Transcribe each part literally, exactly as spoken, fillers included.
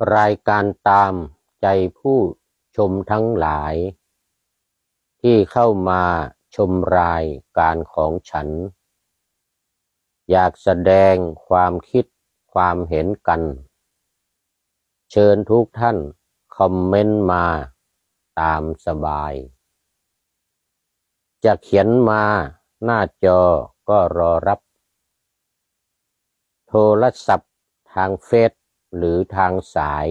รายการตามใจผู้ชมทั้งหลายที่เข้ามาชมรายการของฉันอยากแสดงความคิดความเห็นกันเชิญทุกท่านคอมเมนต์มาตามสบายจะเขียนมาหน้าจอก็รอรับโทรศัพท์ทางเฟซหรือทางสาย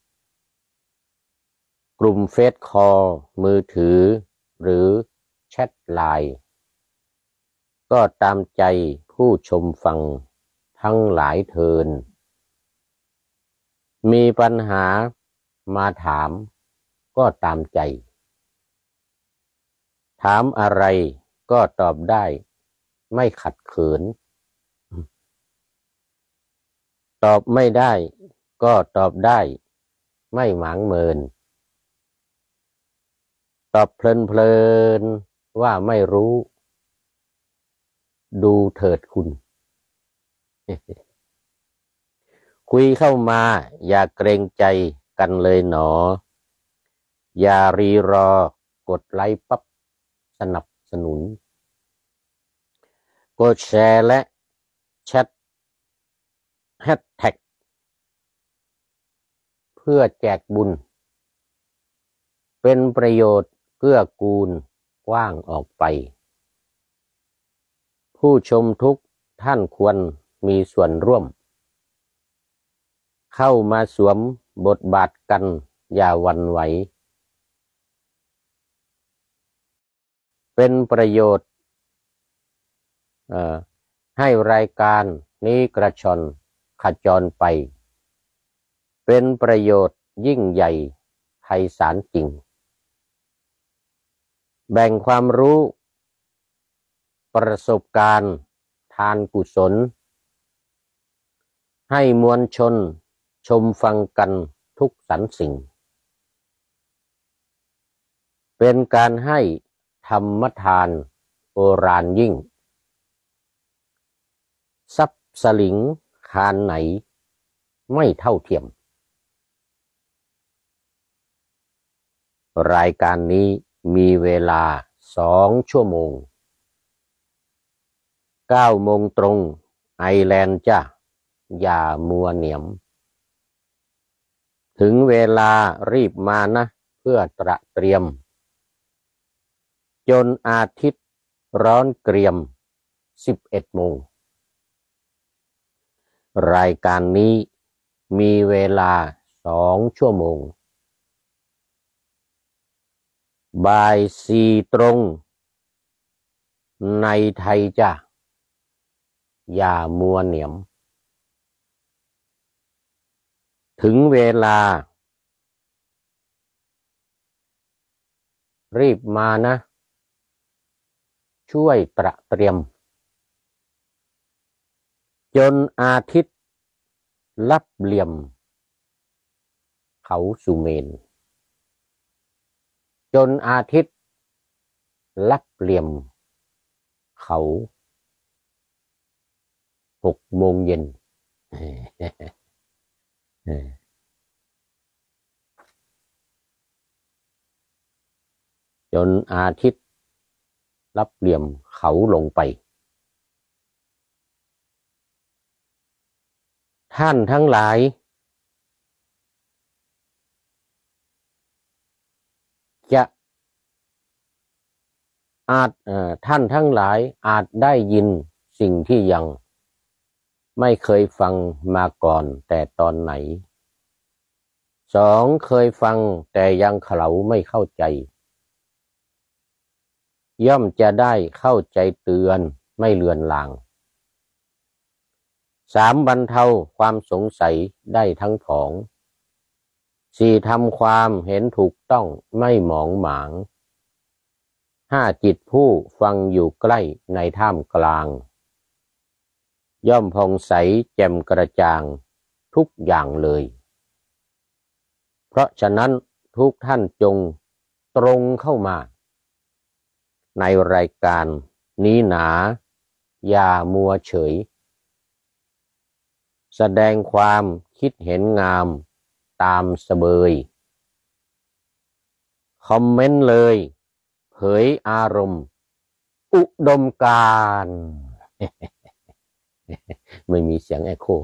กลุ่มเฟซคอลมือถือหรือแชทไลน์ก็ตามใจผู้ชมฟังทั้งหลายเทินมีปัญหามาถามก็ตามใจถามอะไรก็ตอบได้ไม่ขัดเขินตอบไม่ได้ก็ตอบได้ไม่หมางเมินตอบเพลินๆว่าไม่รู้ดูเถิดคุณ คุยเข้ามาอย่าเกรงใจกันเลยหนออย่ารีรอกดไลค์ปั๊บสนับสนุนกดแชร์และแชทแฮชแท็กเพื่อแจกบุญเป็นประโยชน์เกื้อกูลกว้างออกไปผู้ชมทุกท่านควรมีส่วนร่วมเข้ามาสวมบทบาทกันอย่าหวั่นไหวเป็นประโยชน์เอ่อให้รายการนี้กระชอนขจรไปเป็นประโยชน์ยิ่งใหญ่ไพศาลจริงแบ่งความรู้ประสบการณ์ทานกุศลให้มวลชนชมฟังกันทุกสรรสิ่งเป็นการให้ธรรมทานโบราณยิ่งทรัพย์สลิงคานไหนไม่เท่าเทียมรายการนี้มีเวลาสองชั่วโมงเก้าโมงตรงไอแลนด์จ้ะอย่ามัวเหนียมถึงเวลารีบมานะเพื่อตระเตรียมจนอาทิตย์ร้อนเกรียมสิบเอ็ดโมงรายการนี้มีเวลาสองชั่วโมงบ่ายสี่ตรงในไทยจ้ะอย่ามัวเหนียมถึงเวลารีบมานะช่วยตระเตรียมจนอาทิตย์ลับเหลี่ยมเขาสุเมนจนอาทิตย์ลับเหลี่ยมเขาหกโมงเย็นจนอาทิตย์ลับเหลี่ยมเขาลงไปท่านทั้งหลายจะอาจเอ่อท่านทั้งหลายอาจได้ยินสิ่งที่ยังไม่เคยฟังมาก่อนแต่ตอนไหนสองเคยฟังแต่ยังเขลาไม่เข้าใจย่อมจะได้เข้าใจเตือนไม่เลือนลางสามบรรเทาความสงสัยได้ทั้งผองสี่ทำความเห็นถูกต้องไม่หมองหมางห้าจิตผู้ฟังอยู่ใกล้ในท่ามกลางย่อมผ่องใสแจ่มกระจ่างทุกอย่างเลยเพราะฉะนั้นทุกท่านจงตรงเข้ามาในรายการนี้หนาอย่ามัวเฉยแสดงความคิดเห็นงามตามเสบยคอมเมนต์เลยเผยอารมณ์อุดมการณ์ไม่มีเสียงเอโค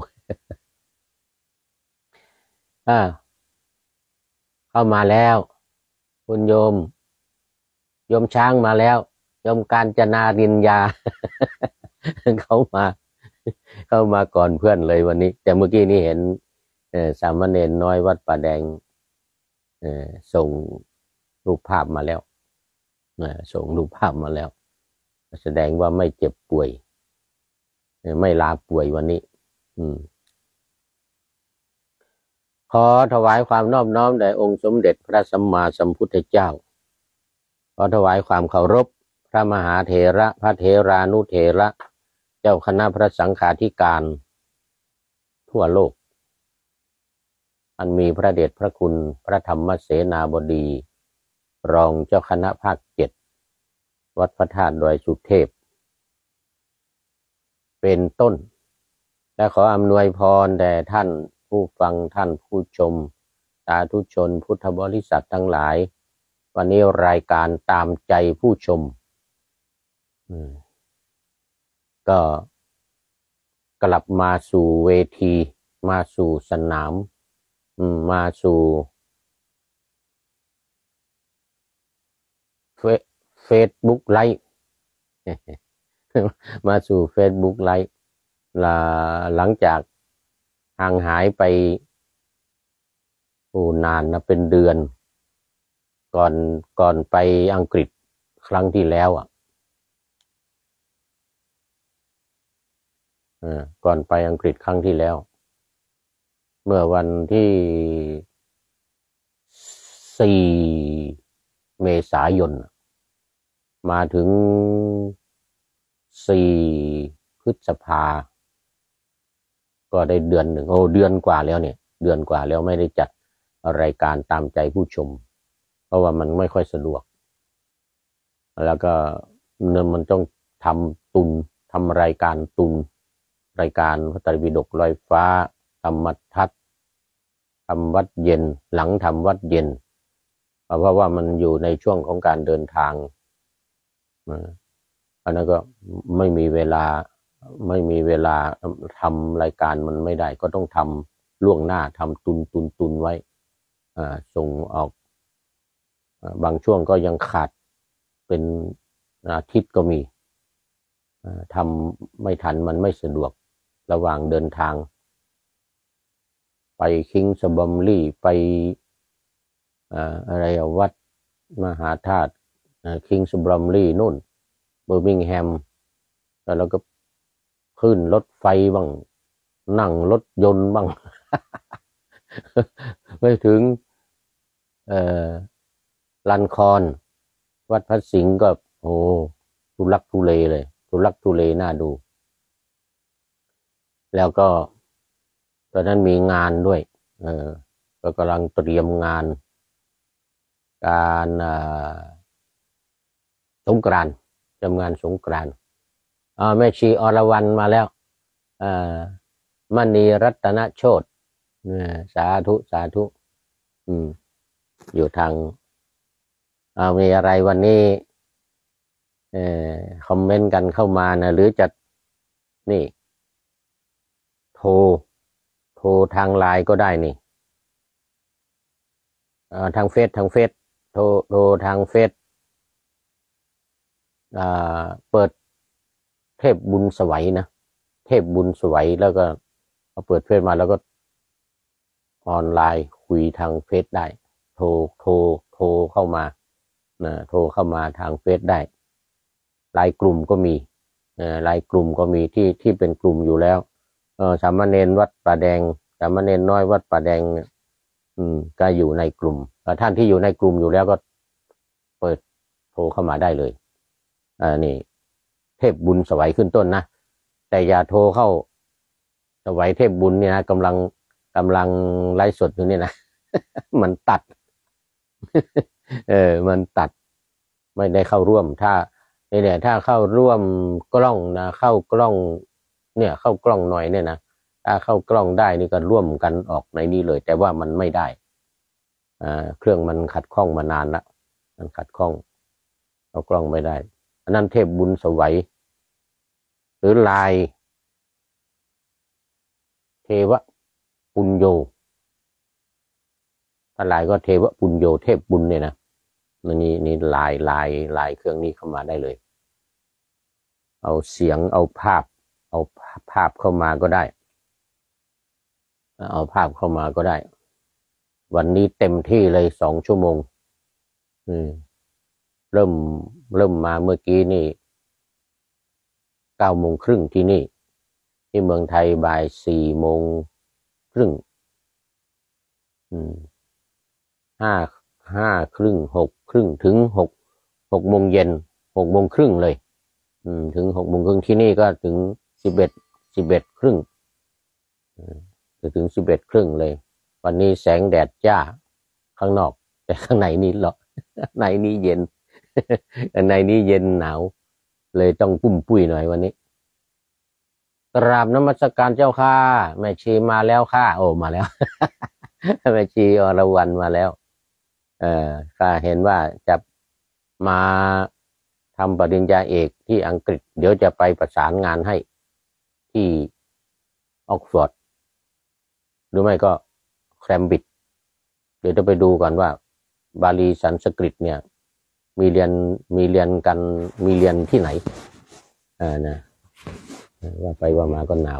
อ่าเข้ามาแล้วคุณโยมโยมช้างมาแล้วโยมกาญจนารินยา เขามาเข้ามาก่อนเพื่อนเลยวันนี้แต่เมื่อกี้นี้เห็นสามเณรน้อยวัดป่าแดงส่งรูปภาพมาแล้วส่งรูปภาพมาแล้วแสดงว่าไม่เจ็บป่วยไม่ลาป่วยวันนี้อืมขอถวายความนอบน้อมแด่องค์สมเด็จพระสัมมาสัมพุทธเจ้าขอถวายความเคารพพระมหาเถระพระเถรานุเถระเจ้าคณะพระสังฆาธิการทั่วโลกอันมีพระเดชพระคุณพระธรรมเสนาบดีรองเจ้าคณะภาคเจ็ดวัดพระธาตุดอยสุเทพเป็นต้นและขออำนวยพรแด่ท่านผู้ฟังท่านผู้ชมสาธุชนพุทธบริษัททั้งหลายวันนี้รายการตามใจผู้ชมก็กลับมาสู่เวทีมาสู่สนามมาสู่เฟซบุ๊กไลฟ์มาสู่เฟซบุ๊กไลฟ์หลังจากห่างหายไปโอ้นานนะเป็นเดือนก่อนก่อนไปอังกฤษครั้งที่แล้วอ่ะก่อนไปอังกฤษครั้งที่แล้วเมื่อวันที่สี่เมษายนมาถึงสี่พฤษภาก็ได้เดือนหนึ่งโอ้เดือนกว่าแล้วเนี่ยเดือนกว่าแล้วไม่ได้จัดรายการตามใจผู้ชมเพราะว่ามันไม่ค่อยสะดวกแล้วก็เนื่องมันต้องทำตุนทำรายการตุนรายการพระไตรปิฎกลอยฟ้าธรรมทัศน์ทำวัดเย็นหลังทำวัดเย็นเพราะว่ามันอยู่ในช่วงของการเดินทางอันนั้นก็ไม่มีเวลาไม่มีเวลาทำรายการมันไม่ได้ก็ต้องทำล่วงหน้าทำตุนตุนตุนไว้ส่งออกบางช่วงก็ยังขาดเป็นอาทิตย์ก็มีทำไม่ทันมันไม่สะดวกระหว่างเดินทางไปคิงส์บัมลีไปอะไรวัดมหาธาตุคิงส์บัมลีนู่นเบอร์มิงแฮมแล้วเราก็ขึ้นรถไฟบ้างนั่งรถยนต์บ้าง ไปถึงลันคอนวัดพระสิงห์ก็โอ้ทุลักทุเลเลยทุลักทุเลน่าดูแล้วก็ตอนนั้นมีงานด้วยเออก็กำลังเตรียมงานการสงกรานต์ทำงานสงกรานต์อ่าแม่ชีอรวรรณมาแล้วอ่ามณีรัตนโชติสาธุสาธุอืมอยู่ทางอ่ามีอะไรวันนี้เอ่อคอมเมนต์กันเข้ามานะหรือจะนี่โทรโทรทางไลน์ก็ได้นี่อ่าทางเฟซทางเฟซโทรโทรทางเฟซอ่าเปิดเทพบุญสวัยนะเทพบุญสวัยแล้วก็พอเปิดเฟซมาแล้วก็ออนไลน์คุยทางเฟซได้โทรโทรโทรเข้ามานะโทรเข้ามาทางเฟซได้ไลน์กลุ่มก็มีเอ่อไลน์กลุ่มก็มีที่ที่เป็นกลุ่มอยู่แล้วเออสามเณรวัดป่าแดงสามเณรน้อยวัดป่าแดงอืมก็อยู่ในกลุ่มท่านที่อยู่ในกลุ่มอยู่แล้วก็เปิดโทรเข้ามาได้เลยอ่านี่เทพบุญสวัยขึ้นต้นนะแต่อย่าโทรเข้าสวัยเทพบุญเนี่ยนะกำลังกำลังไลฟ์สดอยู่นี่นะ มันตัด เออมันตัดไม่ได้เข้าร่วมถ้าเนี่ยถ้าเข้าร่วมกล้องนะเข้ากล้องเนี่ยเข้ากล้องหน่อยเนี่ยนะถ้าเข้ากล้องได้นี่ก็ร่วมกันออกในนี้เลยแต่ว่ามันไม่ได้อ่าเครื่องมันขัดข้องมานานละมันขัดข้องเอากล้องไม่ได้อันนั้นเทพบุญสวัยหรือลายเทวปุญโญถ้าลายก็เทวปุญโญเทพบุญเนี่ยนะนี่นี่ลายลายลายเครื่องนี้เข้ามาได้เลยเอาเสียงเอาภาพเอาภาพเข้ามาก็ได้เอาภาพเข้ามาก็ได้วันนี้เต็มที่เลยสองชั่วโมงอืมเริ่มเริ่มมาเมื่อกี้นี่เก้าโมงครึ่งที่นี่ที่เมืองไทยบ่ายสี่โมงครึ่งอืมห้าห้าครึ่งหกครึ่งถึงหกหกโมงเย็นหกโมงครึ่งเลยอืมถึงหกโมงครึ่งที่นี่ก็ถึงสิบเอ็ดสิบเอ็ดครึ่งถึงสิบเอ็ดครึ่งเลยวันนี้แสงแดดจ้าข้างนอกแต่ข้างในนี่หรอกข้างในนี่เย็นข้างในนี่เย็นหนาวเลยต้องปุ้มปุ้ยหน่อยวันนี้กราบนมัสการเจ้าค่ะแม่ชีมาแล้วค่ะโอ้มาแล้ว แม่ชีอรวรรณมาแล้วเออข้าเห็นว่าจะมาทำปริญญาเอกที่อังกฤษเดี๋ยวจะไปประสานงานให้ที่ออกฟอร์ดหรือไม่ก็แคมบริดจ์เดี๋ยวจะไปดูก่อนว่าบาลีสันสกฤตเนี่ยมีเรียนมีเรียนกันมีเรียนที่ไหนอ่านะว่าไปว่ามาก็หนาว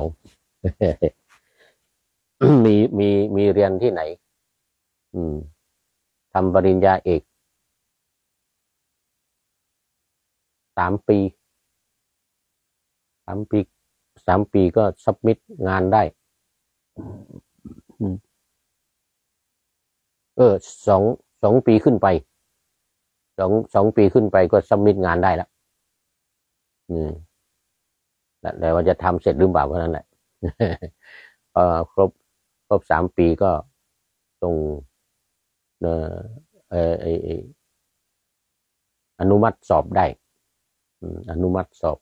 มีมีมีเรียนที่ไหนอืมทำปริญญาเอกสามปีสามปีสามปีก็ซับมิทงานได้เออสองสองปีขึ้นไปสองสองปีขึ้นไปก็ซับมิทงานได้แล้วอืมแต่ว่าจะทำเสร็จหรือเปล่าก็นั่นแหละพอครบครบสามปีก็ตรงเออเออเอออนุมัติสอบได้อนุมัติสอบ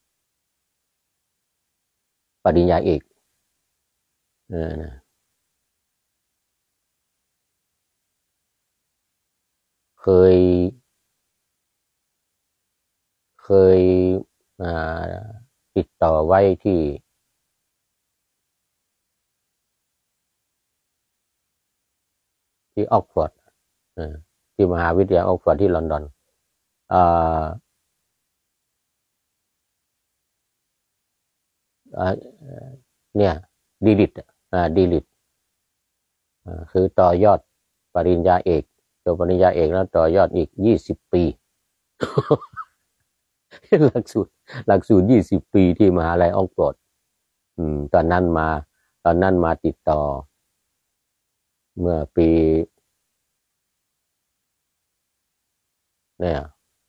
ปริญญาเอกเออนะเคยเคยติดต่อไว้ที่ที่ออกฟอร์ดที่มหาวิทยาลัยออกฟอร์ดที่ลอนดอนเนี่ยดีลิตดีลิตคือต่อยอดปริญญาเอกจบปริญญาเอกแล้วต่อยอดอีกยี่สิบปี หลักสูตรหลักสูตรยี่สิบปีที่มหาลัยออกฟอร์ดอืมตอนนั้นมาตอนนั้นมาติดต่อเมื่อปีเนี่ย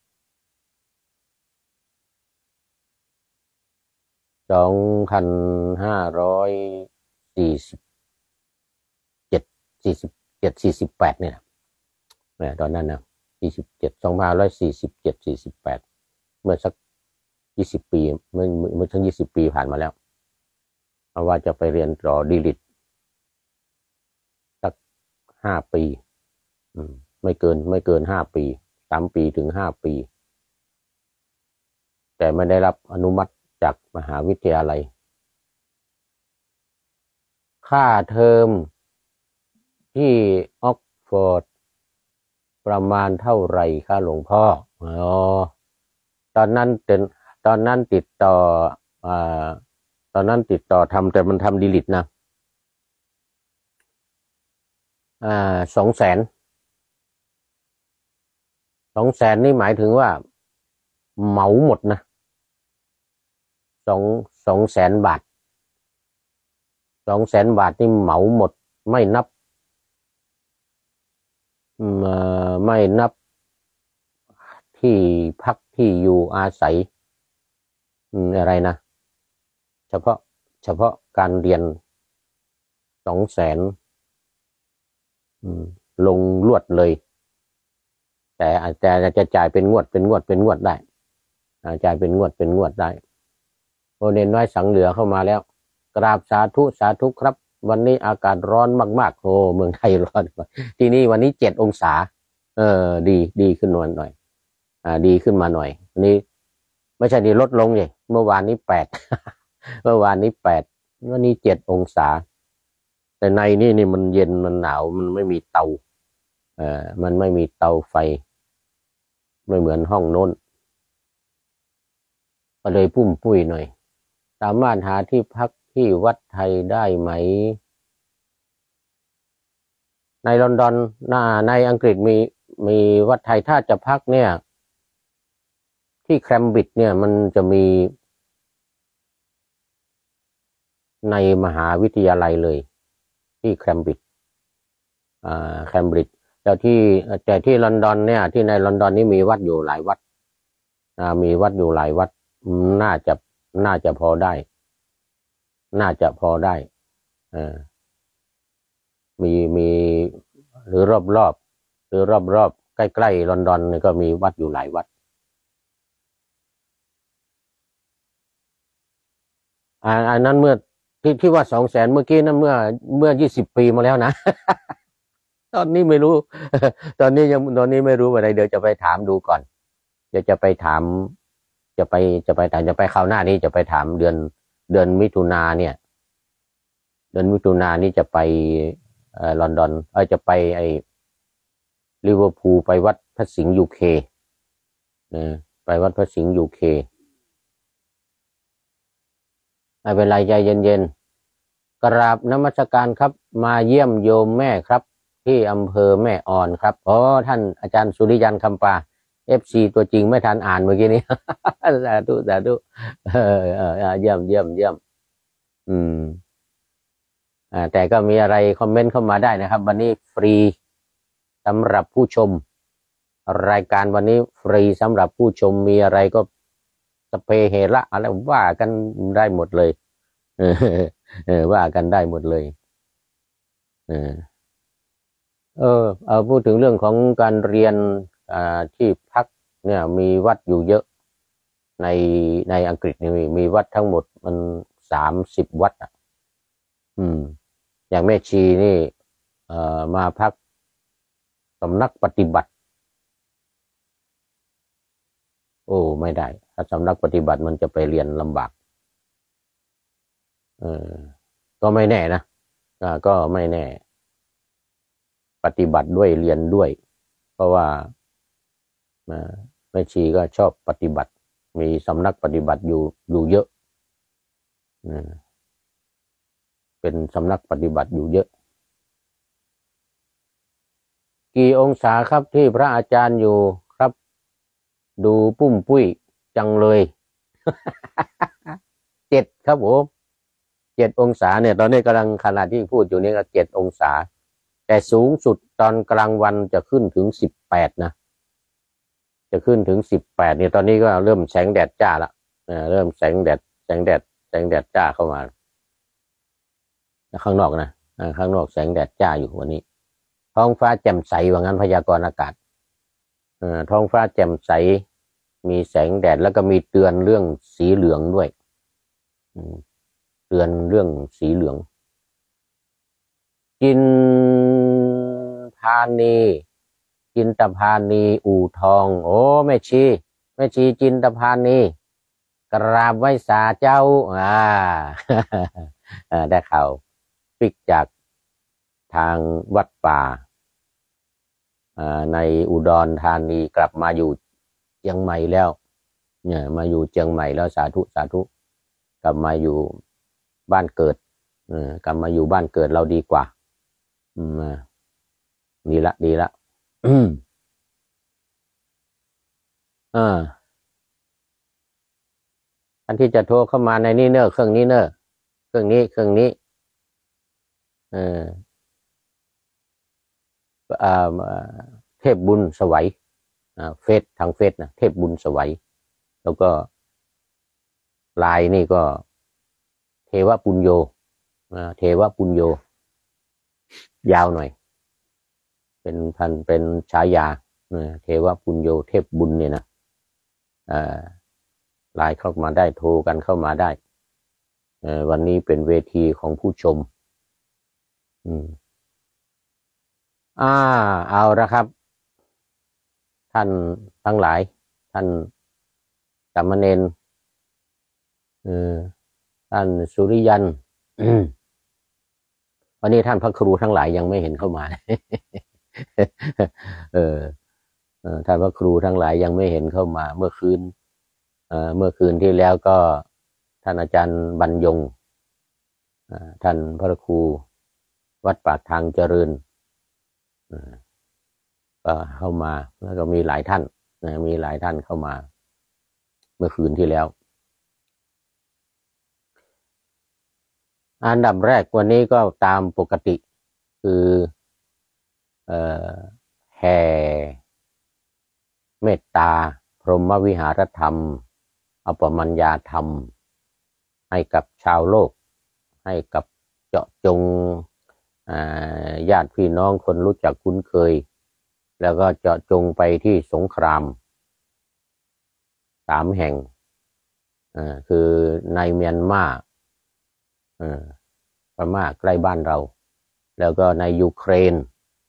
สองพันห้าร้อยสี่สิบเจ็ดสี่สิบเจ็ดสี่สิบแปดเนี่ยเนี่ยตอนนั้นนะสี่สิบเจ็ดสองพันห้าร้อยสี่สิบเจ็ดสี่สิบแปดเมื่อสักยี่สิบปีเมื่อเมื่อทั้งยี่สิบปีผ่านมาแล้วเพราะว่าจะไปเรียนต่อดีลิตสักห้าปีอืมไม่เกินไม่เกินห้าปีสามปีถึงห้าปีแต่ไม่ได้รับอนุมัติจากมหาวิทยาลัยค่าเทอมที่ออกฟอร์ดประมาณเท่าไหร่ค่าหลวงพ่ออ๋อตอนนั้นเป็นตอนนั้นติดต่ออ่าตอนนั้นติดต่อทำแต่มันทำดีลิตนะอ่าสองแสนสองแสนนี่หมายถึงว่าเหมาหมดนะสองสองแสนบาทสองแสนบาทนี่เหมาหมดไม่นับไม่นับที่พักที่อยู่อาศัยอะไรนะเฉพาะเฉพาะการเรียนสองแสนลงรวดเลยแต่อาจจะจะจ่ายเป็นงวดเป็นงวดเป็นงวดได้จ่ายเป็นงวดเป็นงวดได้โอเนนน้อยสังเหลือเข้ามาแล้วกราบสาธุสาธุครับวันนี้อากาศร้อนมากๆโอ้เมืองไทยร้อนที่นี่วันนี้เจ็ดองศาเออดีดีขึ้นหน่อยหน่อยอ่าดีขึ้นมาหน่อยวันนี้ไม่ใช่ดีลดลงเลยเมื่อวานนี้แปด เมื่อวานนี้แปดวันนี้เจ็ดองศาแต่ในนี่นี่มันเย็นมันหนาวมันไม่มีเตาเอ่อมันไม่มีเตาไฟไม่เหมือนห้องโน้นก็เลยพุ่มปุ้ยหน่อยสามารถหาที่พักที่วัดไทยได้ไหมในลอนดอนน่าในอังกฤษมีมีวัดไทยถ้าจะพักเนี่ยที่แคมบริดจ์เนี่ยมันจะมีในมหาวิทยาลัยเลยที่แคมบริดจ์อ่าแคมบริดจ์แต่ที่แต่ที่ลอนดอนเนี่ยที่ในลอนดอนนี่มีวัดอยู่หลายวัดอ่ามีวัดอยู่หลายวัดน่าจะน่าจะพอได้น่าจะพอได้อ่ามีมีหรือรอบรอบหรือรอบรอบใกล้ๆลอนดอนนี่ก็มีวัดอยู่หลายวัดอ่าอันนั้นเมื่อที่ที่ว่าสองแสนเมื่อกี้นั้นเมื่อเมื่อยี่สิบปีมาแล้วนะ ตอนนี้ไม่รู้ ตอนนี้ยังตอนนี้ไม่รู้อะไรเดี๋ยวจะไปถามดูก่อนเดี๋ยวจะไปถามจะไปจะไปถามจะไปคราวหน้านี้จะไปถามเดือนเดือนมิถุนาเนี่ยเดือนมิถุนานี่จะไปเอ่อลอนดอนเออจะไปไอ้ลิเวอร์พูลไปวัดพระสิงห์ยูเคนะไปวัดพระสิงห์ยูเคไม่เป็นไรใจเย็นๆกราบนมัสการครับมาเยี่ยมโยมแม่ครับที่อำเภอแม่อ่อนครับอ๋อท่านอาจารย์สุริยันคำปาเอฟซีตัวจริงไม่ทันอ่านเมื่อกี้นี้ สาธุสาธุเออเออเยี่ยมเยี่ยมเยี่ยมอืมอ่าแต่ก็มีอะไรคอมเมนต์เข้ามาได้นะครับวันนี้ฟรีสำหรับผู้ชมรายการวันนี้ฟรีสำหรับผู้ชมมีอะไรก็สเปเฮระอะไรว่ากันได้หมดเลยเออเออว่ากันได้หมดเลยเออเออเอาพูดถึงเรื่องของการเรียนอ่าที่พักเนี่ยมีวัดอยู่เยอะในในอังกฤษนี่มีมีวัดทั้งหมดมันสามสิบวัดอ่ะอืมอย่างแม่ชีนี่เอ่อมาพักสำนักปฏิบัติโอ้ไม่ได้ถ้าสำนักปฏิบัติมันจะไปเรียนลำบากเออก็ไม่แน่นะอ่าก็ไม่แน่ปฏิบัติด้วยเรียนด้วยเพราะว่าแม่ชีก็ชอบปฏิบัติมีสำนักปฏิบัติอยู่อยู่เยอะเป็นสำนักปฏิบัติอยู่เยอะกี่องศาครับที่พระอาจารย์อยู่ครับดูปุ้มปุ้ยจังเลยเจ็ดครับผมเจ็ดองศาเนี่ยตอนนี้กำลังขณะที่พูดอยู่นี่ก็เจ็ดองศาแต่สูงสุดตอนกลางวันจะขึ้นถึงสิบแปดนะจะขึ้นถึงสิบแปดเนี่ยตอนนี้ก็เริ่มแสงแดดจ้าละเริ่มแสงแดดแสงแดดแสงแดดจ้าเข้ามาข้างนอกนะข้างนอกแสงแดดจ้าอยู่วันนี้ท้องฟ้าแจ่มใสว่างั้นพยากรณ์อากาศท้องฟ้าแจ่มใสมีแสงแดดแล้วก็มีเตือนเรื่องสีเหลืองด้วยเตือนเรื่องสีเหลืองจินพานีจินตพานีอู่ทองโอ้แม่ชีแม่ชีจินตพานีกราบไหว้สาเจ้าอ่า ได้ข่าวปิกจากทางวัดป่าในอุดรธานีกลับมาอยู่เชียงใหม่แล้วเนี่ยมาอยู่เชียงใหม่แล้วสาธุสาธุกลับมาอยู่บ้านเกิดกลับมาอยู่บ้านเกิดเราดีกว่าอืมดีละดีละอืมอ่าอันที่จะโทรเข้ามาในนี่เนอะเครื่องนี้เนอะเครื่องนี้เครื่องนี้เอออ่าเทพบุญสวัยอ่าเฟซทางเฟซนะเทพบุญสวัยแล้วก็ไลน์นี่ก็เทวปุญโญอ่าเทวปุญโญยาวหน่อยเป็นพันเป็นฉายาเทวปุญโญเทพบุญเนี่ยนะอ่าไลน์เข้ามาได้โทรกันเข้ามาได้วันนี้เป็นเวทีของผู้ชมอืมอ่าเอาละครับท่านทั้งหลายท่านสามเณรเออท่านสุริยันวันนี้ท่านพระครูทั้งหลายยังไม่เห็นเข้ามา เออท่านพระครูทั้งหลายยังไม่เห็นเข้ามาเมื่อคืนเอ่อเมื่อคืนที่แล้วก็ท่านอาจารย์บรรยงท่านพระครูวัดปากทางเจริญก็เข้ามาแล้วก็มีหลายท่านนะมีหลายท่านเข้ามาเมื่อคืนที่แล้วอันดับแรกวันนี้ก็ตามปกติคือเอ่อแห่เมตตาพรหมวิหารธรรมอปมัญญาธรรมให้กับชาวโลกให้กับเจาะจงญาติพี่น้องคนรู้จักคุ้นเคยแล้วก็เจาะจงไปที่สงครามสามแห่งคือในเมียนมาพม่าใกล้บ้านเราแล้วก็ในยูเครน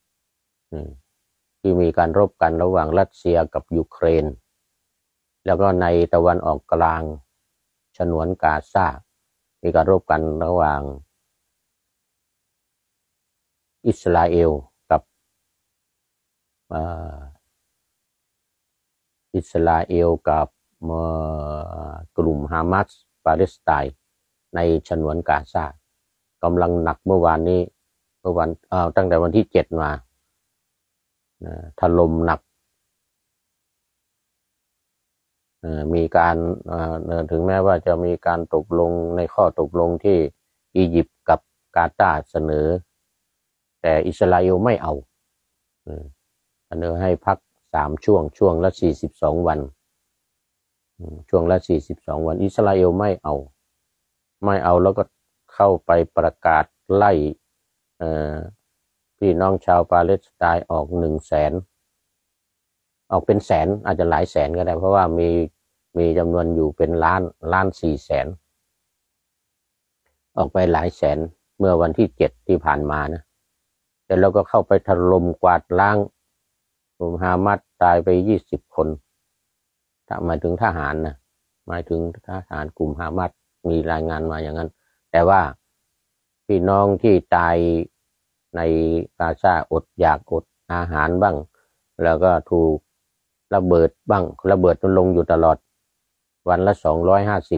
ที่มีการรบกันระหว่างรัสเซียกับยูเครนแล้วก็ในตะวันออกกลางฉนวนกาซามีการรบกันระหว่างอิสราเอลกับอิสราเอลกับกลุ่มฮามาสปาเลสไตน์ในฉนวนกาซากำลังหนักเมื่อวานนี้เมื่อวันตั้งแต่วันที่เจ็ดมาถล่มหนักมีการถึงแม้ว่าจะมีการตกลงในข้อตกลงที่อียิปต์กับกาตาร์เสนอแต่อิสราเอลไม่เอาเสนอให้พักสามช่วงช่วงละสี่สิบสองวันช่วงละสี่สิบสองวันอิสราเอลไม่เอาไม่เอาแล้วก็เข้าไปประกาศไล่พี่น้องชาวปาเลสไตน์ออกหนึ่งแสนออกเป็นแสนอาจจะหลายแสนก็ได้เพราะว่ามีมีจำนวนอยู่เป็นล้านล้านสี่แสนออกไปหลายแสนเมื่อวันที่เจ็ดที่ผ่านมานะแต่เราก็เข้าไปถล่มกวาดล้างกลุ่มฮามาสตายไปยี่สิบคนถ้าหมายถึงทหารนะหมายถึงทหารกลุ่มฮามาสมีรายงานมาอย่างนั้นแต่ว่าพี่น้องที่ตายในกาซาอดอยากอดอาหารบ้างแล้วก็ถูกระเบิดบ้างระเบิดมันลงอยู่ตลอดวันละสองร้อยห้าสิบ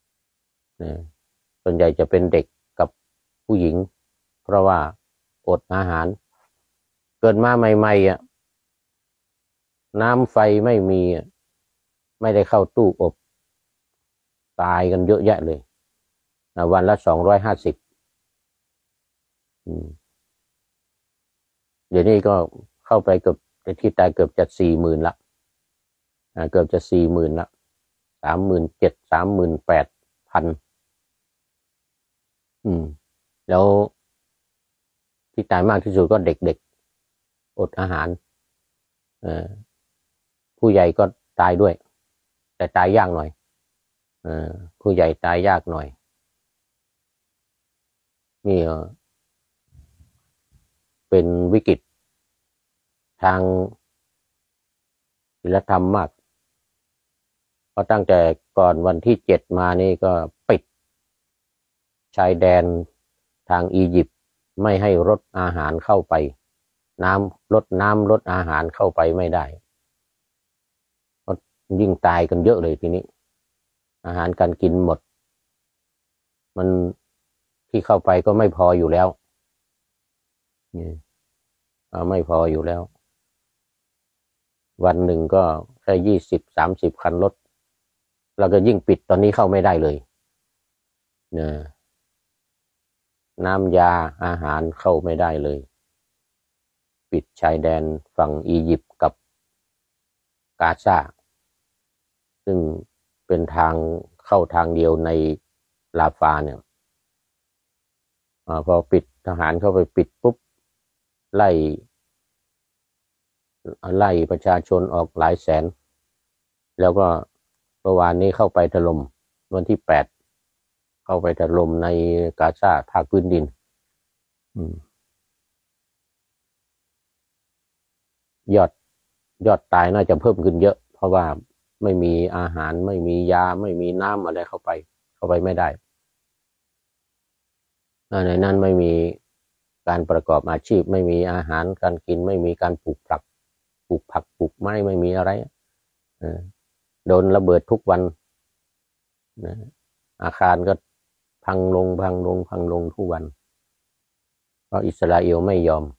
ส่วนใหญ่จะเป็นเด็กกับผู้หญิงเพราะว่าอดอาหารเกิดมาใหม่ๆอ่ะน้ำไฟไม่มีไม่ได้เข้าตู้อบตายกันเยอะแยะเลยวันละสองร้อยห้าสิบเดี๋ยวนี้ก็เข้าไปเกือบที่ตายเกือบจะสี่หมื่นละเกือบจะสี่หมื่นละสามหมื่นเจ็ดสามหมื่นแปดพันอืมแล้วที่ตายมากที่สุดก็เด็กๆอดอาหารเอ่อผู้ใหญ่ก็ตายด้วยแต่ตายยากหน่อยเอ่อผู้ใหญ่ตายยากหน่อยนี่เป็นวิกฤตทางศีลธรรมมากเพราะตั้งแต่ก่อนวันที่เจ็ดมานี่ก็ปิดชายแดนทางอียิปต์ไม่ให้รถอาหารเข้าไปน้ำรถน้ำรถอาหารเข้าไปไม่ได้ยิ่งตายกันเยอะเลยทีนี้อาหารการกินหมดมันที่เข้าไปก็ไม่พออยู่แล้วนี่ไม่พออยู่แล้ววันหนึ่งก็แค่ยี่สิบสามสิบคันรถแล้วก็ยิ่งปิดตอนนี้เข้าไม่ได้เลยเนี่ยน้ำยาอาหารเข้าไม่ได้เลยปิดชายแดนฝั่งอียิปต์กับกาซาซึ่งเป็นทางเข้าทางเดียวในลาฟาเนี่ยอพอปิดทหารเข้าไปปิดปุ๊บไล่ไล่ประชาชนออกหลายแสนแล้วก็เมื่อวานนี้เข้าไปถล่มวันที่แปดเข้าไปถล่มในกาซาภาคพื้นดินยอดยอดตายน่าจะเพิ่มขึ้นเยอะเพราะว่าไม่มีอาหารไม่มียาไม่มีน้ำอะไรเข้าไปเข้าไปไม่ได้ในนั้นไม่มีการประกอบอาชีพไม่มีอาหารการกินไม่มีการปลูกผักปลูกผักปลูกไม้ไม่มีอะไรโดนระเบิดทุกวันอาคารก็พังลงพังลงพังลงทุกวันเพราะอิสราเอลไม่ยอม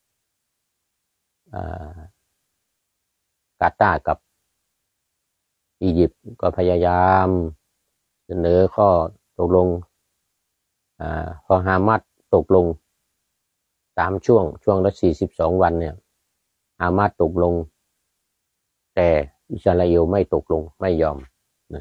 กาตาร์กับอียิปต์ก็พยายามเสนอข้อตกลงอพอฮามาสตกลงตามช่วงช่วงละสี่สิบสองวันเนี่ยฮามาสตกลงแต่อิสราเอลไม่ตกลงไม่ยอมนะ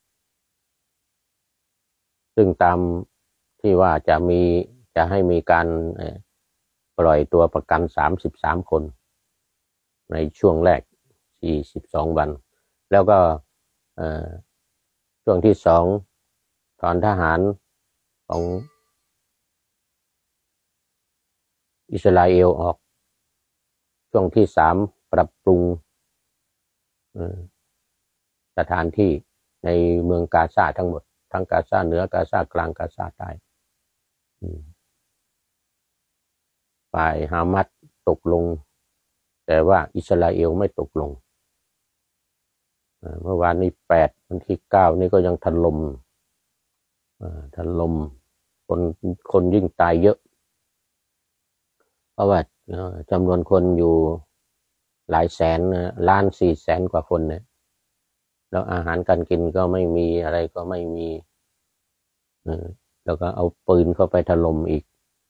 ซึ่งตามที่ว่าจะมีจะให้มีการปล่อยตัวประกันสามสิบสามคนในช่วงแรกสี่สิบสองวันแล้วก็ช่วงที่สองถอนทหารของอิสราเอลออกช่วงที่สามปรับปรุงสถานที่ในเมืองกาซาทั้งหมดทั้งกาซาเหนือกาซากลางกาซาใต้ฝ่ายฮามาสตกลงแต่ว่าอิสราเอลไม่ตกลงเมื่อวานนี้แปดวันที่เก้านี่ก็ยังถล่มถล่มคนคนยิ่งตายเยอะเพราะว่าจำนวนคนอยู่หลายแสนล้านสี่แสนกว่าคนเนี่ยแล้วอาหารการกินก็ไม่มีอะไรก็ไม่มีแล้วก็เอาปืนเข้าไปถล่มอีก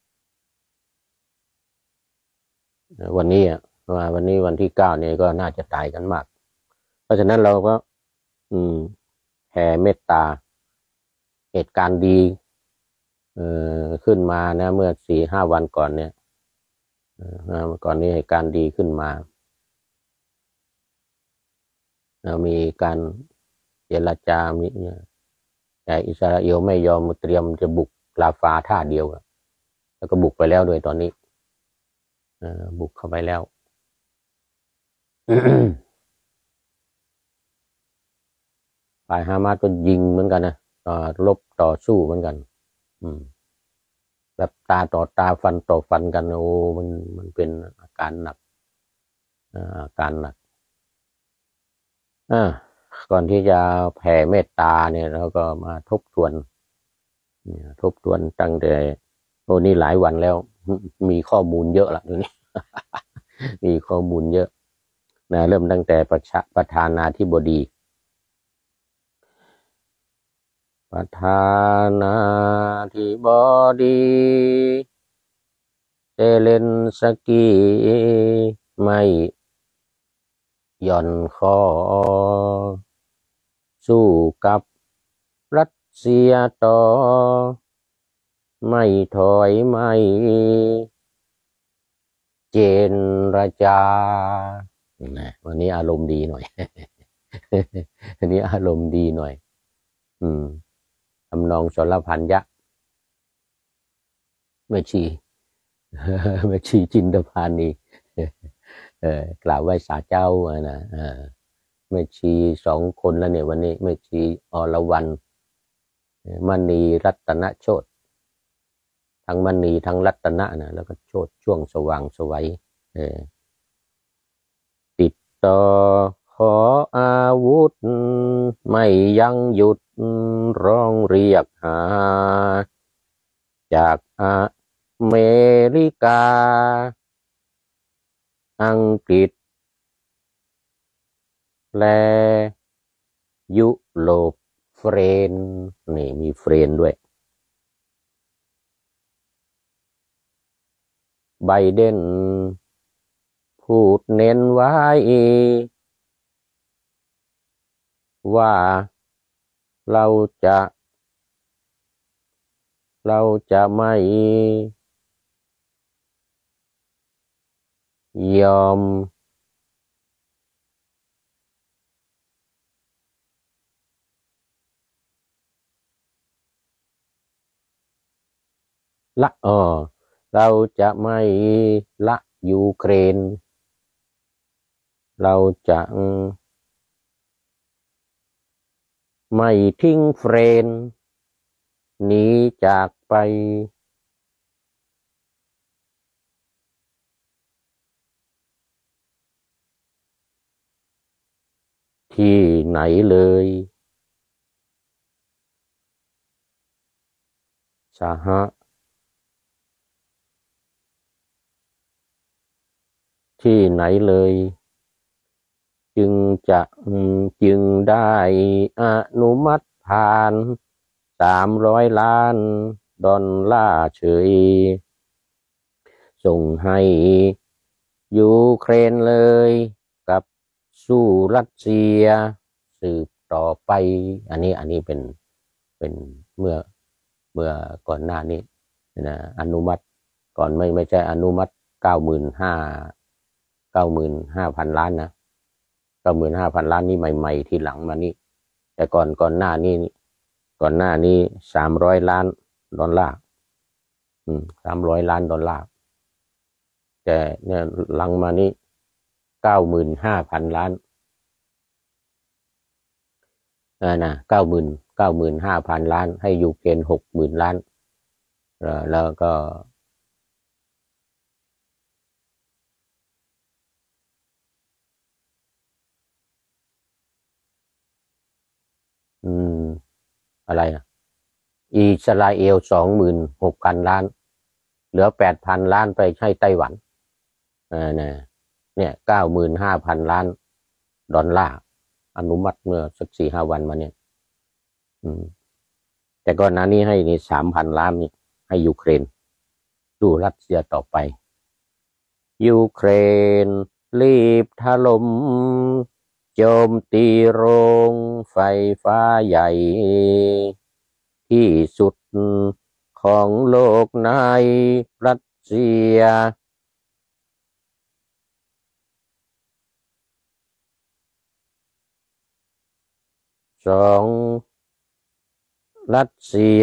วันนี้อ่ะว่าวันนี้วันที่เก้าเนี่ยก็น่าจะตายกันมากเพราะฉะนั้นเราก็อืมแผ่เมตตาเหตุการณ์ดีเอ่อขึ้นมานะเมื่อสี่ห้าวันก่อนเนี่ยเมื่อก่อนนี้เหตุการณ์ดีขึ้นมามีการเจรจามีแต่อิสราเอลไม่ยอมเตรียมจะบุกลาฟาท่าเดียวแล้วก็บุกไปแล้วโดยตอนนี้บุกเข้าไปแล้วฝ่ายฮามาสก็ยิงเหมือนกันนะต่อรบต่อสู้เหมือนกันอืมแบบตาต่อตาฟันต่อฟันกันโอ้มันมันเป็นอาการหนักอาการหนักอ่าก่อนที่จะแผ่เมตตาเนี่ยเราก็มาทบทวนเนี่ยทบทวนตั้งแต่โอ้นี่หลายวันแล้วมีข้อมูลเยอะละทีนี้มีข้อมูลเยอะนะเริ่มตั้งแต่ประชาประธานาธิบดีประธานาธิบดีเซเลนสกีไม่หย่อนคอสู้กับรัสเซียต่อไม่ถอยไม่เจรจาวันนี้อารมณ์ดีหน่อยวันนี้อารมณ์ดีหน่อยอืมทำนองสรพันยะแม่ชีแม่ชีจินตภานีเออกล่าวไหว้สาเจ้านะเออแม่ชีสองคนแล้วเนี่ยวันนี้แม่ชีอรวรรณมณีรัตนโชติทั้งมณีทั้งรัตนะนะแล้วก็โชติช่วงสว่างสวัยเออติดต่อขออาวุธไม่ยังหยุดร้องเรียกหาจากอเมริกาอังกฤษและยุโรปเฟรนนี่มีเฟรนด้วยไบเดนพูดเน้นไว้ว่าเราจะเราจะไม่ยอมละเออเราจะไม่ละยูเครนเราจะไม่ทิ้งเฟรนหนีจากไปที่ไหนเลยสหที่ไหนเลยจึงจะจึงได้อนุมัติผ่านสามร้อยล้านดอลลาร์เฉยส่งให้ยูเครนเลยกับสู้รัสเซียสืบต่อไปอันนี้อันนี้เป็นเป็นเมื่อเมื่อก่อนหน้านี้นะอนุมัติก่อนไม่ไม่ใช่อนุมัติเก้าหมื่นห้าเก้าหมื่นห้าพันล้านนะเก้าหมื่นห้าพันล้านนี่ใหม่ๆที่หลังมานี่แต่ก่อนก่อนหน้านี้ก่อนหน้านี้สามร้อยล้านดอลลาร์อืมสามร้อยล้านดอลลาร์แต่เนี่ยหลังมานี้เก้าหมื่นห้าพันล้านเออนะเก้าหมื่นเก้าหมื่นห้าพันล้านให้ยูเครนหกหมื่นล้านแล้วก็อืมอะไรอ่ะอิสราเอลสองหมื่นหกพันล้านเหลือแปดพันล้านไปให้ไต้หวันเออเนี่ยเนี่ยเก้าหมื่นห้าพันล้านดอลลาร์อนุมัติเมื่อสักสี่ห้าวันมาเนี่ยอืมแต่ก่อนหน้านี้ให้นี่สามพันล้านนี่ให้ยูเครนสู้รัสเซียต่อไปยูเครนรีบถล่มโจมตีโรงไฟฟ้าใหญ่ที่สุดของโลกในรัสเซียสองรัสเซีย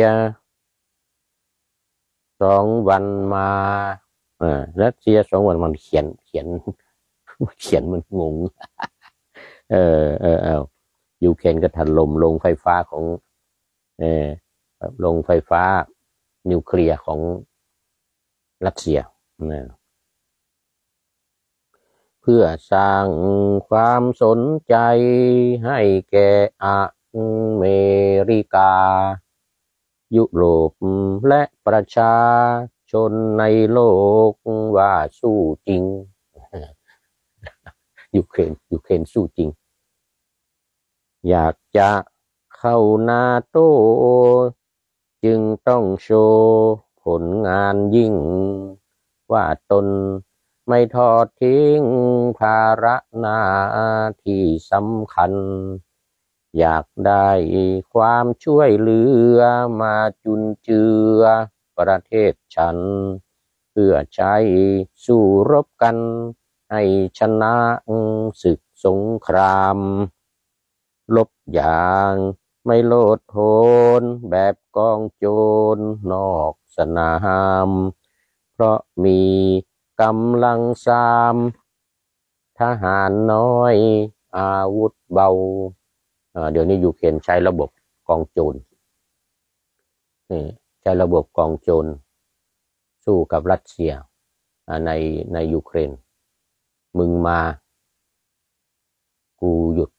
สองวันมาเออรัสเซียสองวันมันเขียนเขียนเขียนมันงงเออเออเอายูเครนก็ถล่มโรงไฟฟ้าของเออโรงไฟฟ้านิวเคลียร์ของรัสเซียนะเพื่อสร้างความสนใจให้แก่อเมริกายุโรปและประชาชนในโลกว่าสู้จริงยูเครนยูเครนสู้จริงอยากจะเข้านาโต้จึงต้องโชว์ผลงานยิ่งว่าตนไม่ทอดทิ้งภาระหน้าที่สำคัญอยากได้ความช่วยเหลือมาจุนเจือประเทศฉันเพื่อใช้สู้รบกันให้ชนะศึกสงครามลบอย่างไม่โลดโผนแบบกองโจรนอกสนามเพราะมีกำลังสามทหารน้อยอาวุธเบาเดี๋ยวนี้ยูเครนใช้ระบบกองโจรใช้ระบบกองโจรสู้กับรัสเซียในในยูเครนมึงมากูหยุด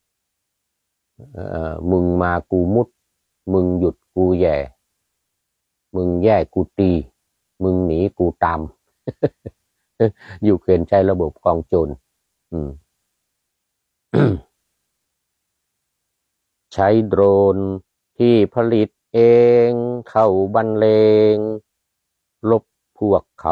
มึงมากูมุดมึงหยุดกูแย่มึงแย่กูตีมึงหนีกูตามยูเครนใช้ระบบกองโจรใช้โดรนที่ผลิตเองเข้าบรรเลงลบพวกเขา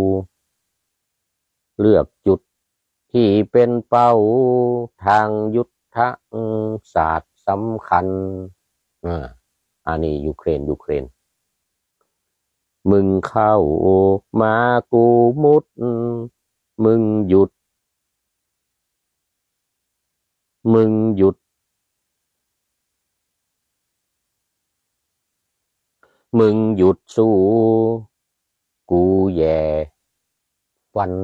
เลือกจุดที่เป็นเป้าทางยุทธศาสตร์สำคัญอ่าอันนี้ยูเครนยูเครนมึงเข้ามากูมุดมึงหยุดมึงหยุดมึงหยุดสู้กูแย่ฟัน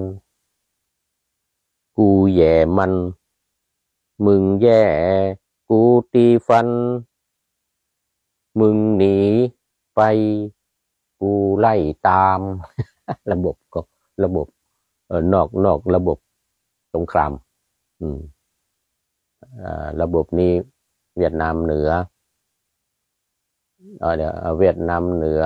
กูแย่มันมึงแย่กูตีฟันมึงหนีไปกูไล่ตามระบบก็ระบบเออนอกนอกระบบสงครามอืมอ่าระบบนี้เวียดนามเหนือเออเดี๋ยวเวียดนามเหนือ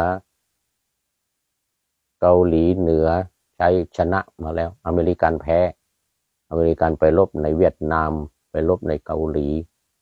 เกาหลีเหนือใช้ชนะมาแล้วอเมริกันแพ้อเมริกันไปรบในเวียดนามไปรบในเกาหลี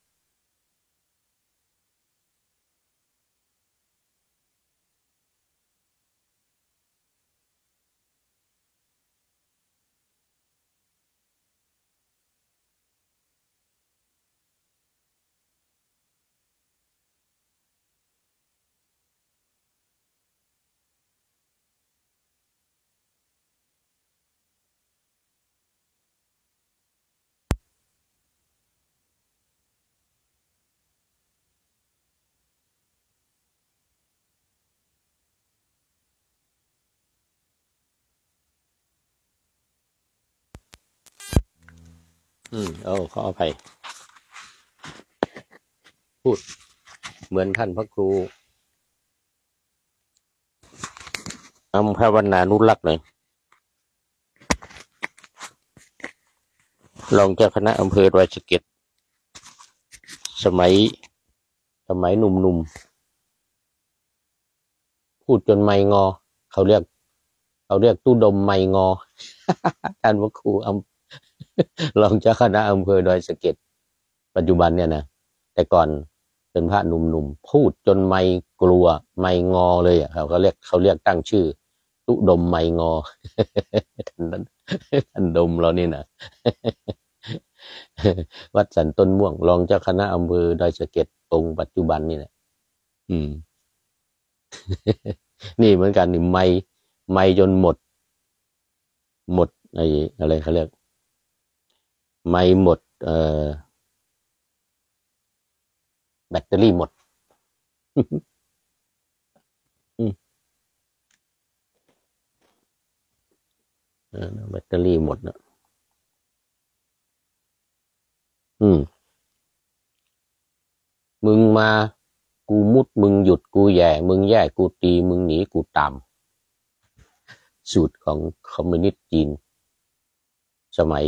อืมเอาขออภัยพูดเหมือนท่านพระครูอัมพวนานุรักษ์เลยรองเจ้าคณะอำเภอดอยสะเก็ดสมัยสมัยหนุ่มๆพูดจนไม่งอเขาเรียกเขาเรียกตู้ดมไม่งอ ท่านพระครูอำรองเจ้าคณะอำเภอดอยสะเก็ดปัจจุบันเนี่ยนะแต่ก่อนเป็นพระหนุ่มๆพูดจนไม่กลัวไม่งอเลยอ่ะเขาเรียกเขาเรียกตั้งชื่อตุดมไม่งอ ท่านท่านดมเรานี่นะ วัดสันต้นม่วงรองเจ้าคณะอำเภอดอยสะเก็ดองค์ปัจจุบันนี่แหละอืม นี่เหมือนกันนี่ไม่ไม่จนหมดหมดไอ้อะไรเขาเรียกไม่หมดเอ่อแบตเตอรี่หมด อืมเออแบตเตอรี่หมดนะอืมมึงมากูมุดมึงหยุดกูแย่มึงแย่กูตีมึงหนีกูตามสูตรของคอมมิวนิสต์จีนสมัย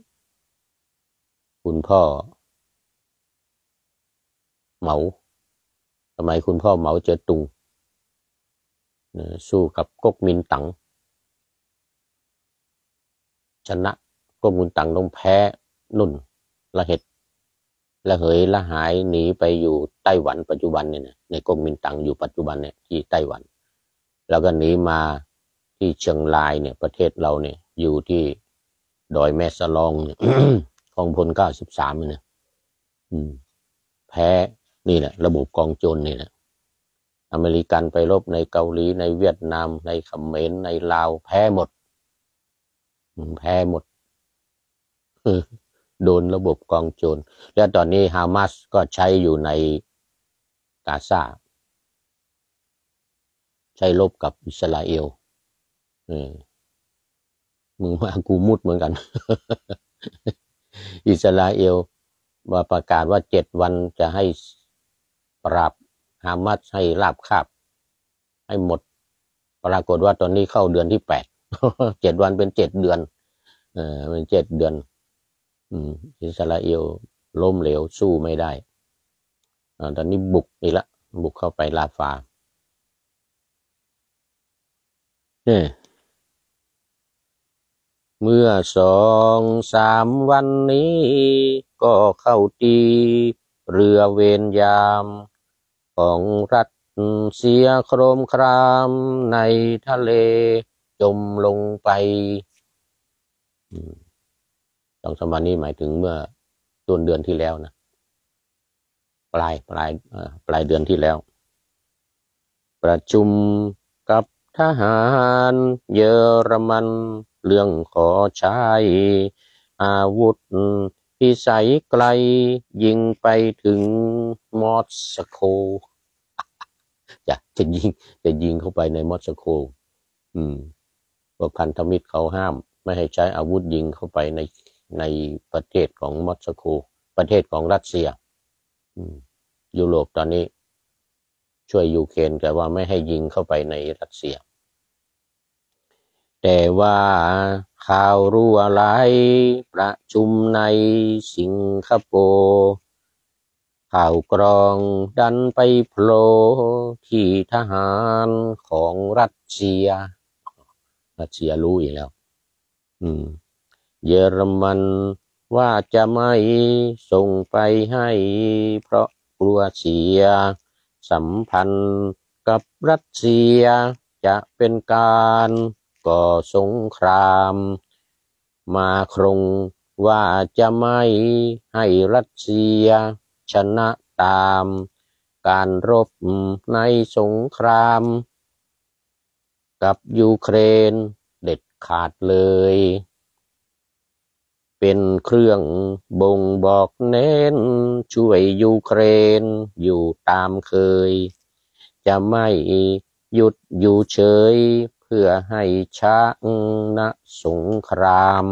คุณพ่อเหมาสมัยคุณพ่อเหมาเจ๋อตุงสู้กับก๊กมินตั๋งชนะก๊กมินตั๋งต้องแพ้นุ่นละเหตุละเหยละหายหนีไปอยู่ไต้หวันปัจจุบันเนี่ยนะในก๊กมินตั๋งอยู่ปัจจุบันเนี่ยที่ไต้หวันแล้วก็หนีมาที่เชียงรายเนี่ยประเทศเราเนี่ยอยู่ที่ดอยแม่สลองเนี่ย ของพลเก้าสิบสามเนี่ยแพ้นี่แหละระบบกองโจรนี่แหละอเมริกันไปรบในเกาหลีในเวียดนามในเขมรในลาวแพ้หมดแพ้หมดโดนระบบกองโจรแล้วตอนนี้ฮามาสก็ใช้อยู่ในกาซาใช้รบกับอิสราเอลมึงมากูมุดเหมือนกัน อิสราเอลมาประกาศว่าเจ็ดวันจะให้ปราบฮามาสให้ราบคาบให้หมดปรากฏว่าตอนนี้เข้าเดือนที่แปด เจ็ดวันเป็นเจ็ดเดือนเออเป็นเจ็ดเดือนอืมอิสราเอลล้มเหลวสู้ไม่ได้อตอนนี้บุกอีกละบุกเข้าไปลาฟาเนี่ยเมื่อสองสามวันนี้ก็เข้าตีเรือเวรยามของรัฐเสียโครมครามในทะเลจมลงไปสองสามวันนี้หมายถึงเมื่อต้นเดือนที่แล้วนะปลายปลายปลายเดือนที่แล้วประชุมกับทหารเยอรมันเรื่องขอใช้อาวุธพิสัยไกลยิงไปถึงมอสโกจะจะยิงจะยิงเข้าไปในมอสโกอืมพวกพันธมิตรเขาห้ามไม่ให้ใช้อาวุธยิงเข้าไปในในประเทศของมอสโกประเทศของรัสเซียอืมยุโรปตอนนี้ช่วยยูเครนแต่ว่าไม่ให้ยิงเข้าไปในรัสเซียแต่ว่าข่าวรู้อะไรประชุมในสิงคโปร์ข่าวกรองดันไปโผล่ที่ทหารของรัสเซียรัสเซียรู้อยู่แล้วอืมเยอรมันว่าจะไม่ส่งไปให้เพราะกลัวเสียสัมพันธ์กับรัสเซียจะเป็นการก่อสงครามมาครงว่าจะไม่ให้รัสเซียชนะตามการรบในสงครามกับยูเครนเด็ดขาดเลยเป็นเครื่องบ่งบอกเน้นช่วยยูเครนอยู่ตามเคยจะไม่หยุดอยู่เฉยเพื่อให้ชนะสงคราม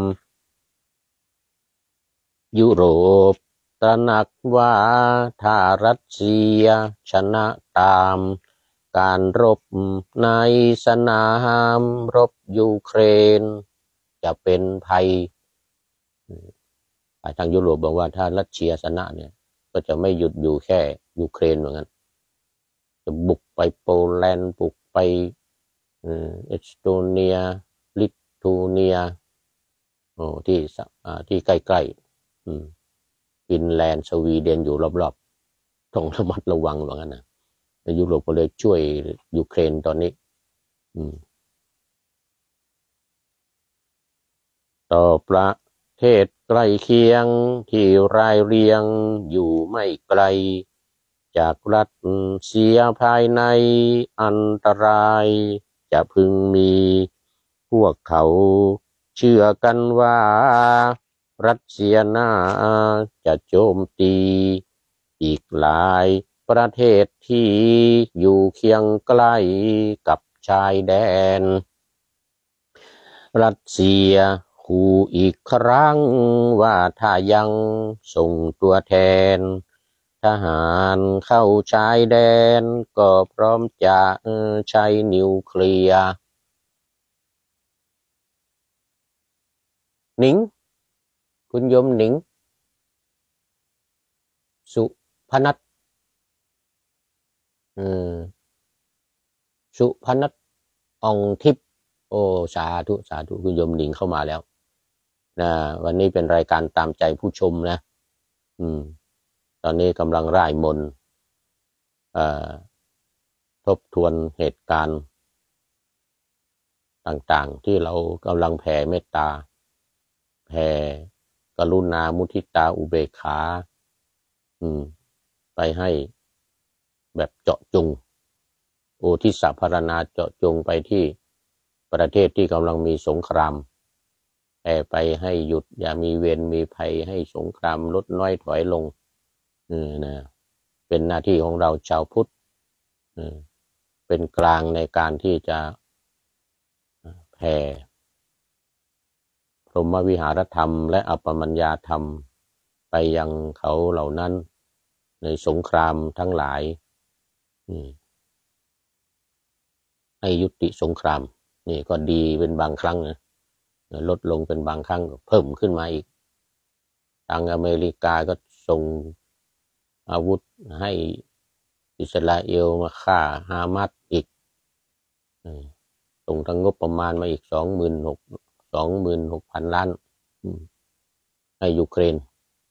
ยุโรปตระหนักว่าถ้ารัสเซียชนะตามการรบในสนามรบยูเครนจะเป็นภัยทางยุโรปบอกว่าถ้ารัสเซียชนะเนี่ยก็จะไม่หยุดอยู่แค่ยูเครนเหมือนกันจะบุกไปโปแลนด์บุกไปเอสโตเนียลิทัวเนียโอ้ที่ที่ใกล้ๆฟินแลนด์สวีเดนอยู่รอบๆต้องระมัดระวังเหมือนกันนะยุโรปก็เลยช่วยยูเครนตอนนี้ต่อประเทศใกล้เคียงที่รายเรียงอยู่ไม่ไกลจากรัสเซียภายในอันตรายจะพึงมีพวกเขาเชื่อกันว่ารัสเซียน่าจะโจมตีอีกหลายประเทศที่อยู่เคียงใกล้กับชายแดนรัสเซียขู่อีกครั้งว่าถ้ายังส่งตัวแทนทหารเข้าชายแดนก็พร้อมจะใช้นิวเคลียร์หนิงคุณโยมหนิงสุพนัทอืมสุพนัทอ่องทิพย์โอ้สาธุสาธุคุณโยมหนิงเข้ามาแล้วนะวันนี้เป็นรายการตามใจผู้ชมนะอืมตอนนี้กำลังร่ายมนต์ทบทวนเหตุการณ์ต่างๆที่เรากำลังแผ่เมตตาแผ่กรุณามุทิตาอุเบกขาอืมไปให้แบบเจาะจงโอทิสภารณาเจาะจงไปที่ประเทศที่กำลังมีสงครามแผ่ไปให้หยุดอย่ามีเวรมีภัยให้สงครามลดน้อยถอยลงอืมนะเป็นหน้าที่ของเราชาวพุทธอืมเป็นกลางในการที่จะแผ่พรหมวิหารธรรมและอัปปมัญญาธรรมไปยังเขาเหล่านั้นในสงครามทั้งหลายให้ยุติสงครามนี่ก็ดีเป็นบางครั้งนะลดลงเป็นบางครั้งเพิ่มขึ้นมาอีกทางอเมริกาก็ส่งอาวุธให้อิสราเอลมาฆ่าฮามาสอีกส่งทางงบประมาณมาอีกสองหมื่นหกสองหมื่นหกพันล้านให้ยูเครน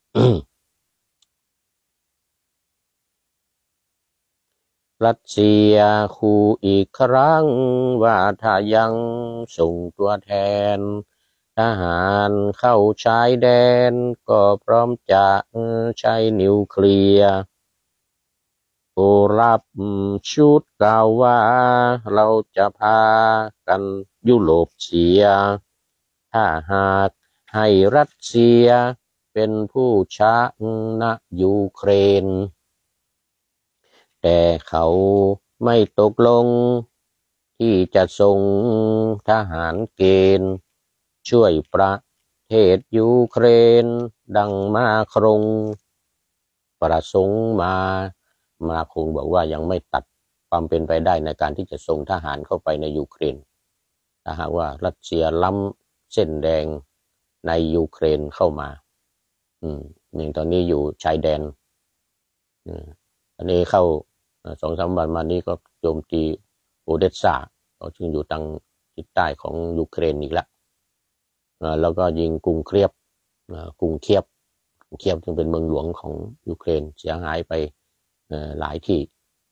รัสเซียขู่อีกครั้งว่าถ้ายังส่งตัวแทนทหารเข้าชายแดนก็พร้อมจะใช้นิวเคลียร์ผู้รับชุดกล่าวว่าเราจะพากันยุโรปเสียถ้าหากให้รัสเซียเป็นผู้ชนะยูเครนแต่เขาไม่ตกลงที่จะส่งทหารเกณฑ์ช่วยประเทศยูเครนดังมาครงประสงค์มามาคงบอกว่ายังไม่ตัดความเป็นไปได้ในการที่จะส่งทหารเข้าไปในยูเครนถ้าหากว่ารัสเซียล้ำเส้นแดงในยูเครนเข้ามาอืมนี่ตอนนี้อยู่ชายแดนอืมอันนี้เข้าสองสามวันมานี้ก็โจมตีโอเดสซาก็ซึ่งอยู่ทางทิศใต้ของยูเครนอีกแล้วแล้วก็ยิงกรุงเคียฟกรุงเคียฟเคียฟจึงเป็นเมืองหลวงของยูเครนเสียหายไปหลายที่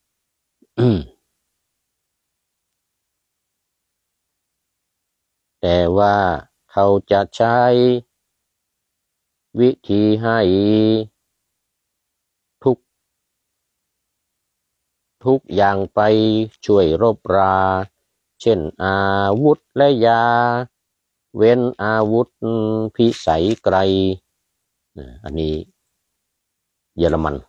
แต่ว่าเขาจะใช้วิธีให้ทุกทุกอย่างไปช่วยรบราเช่นอาวุธและยาเว้นอาวุธพิสัยไกลอันนี้เยอรมัน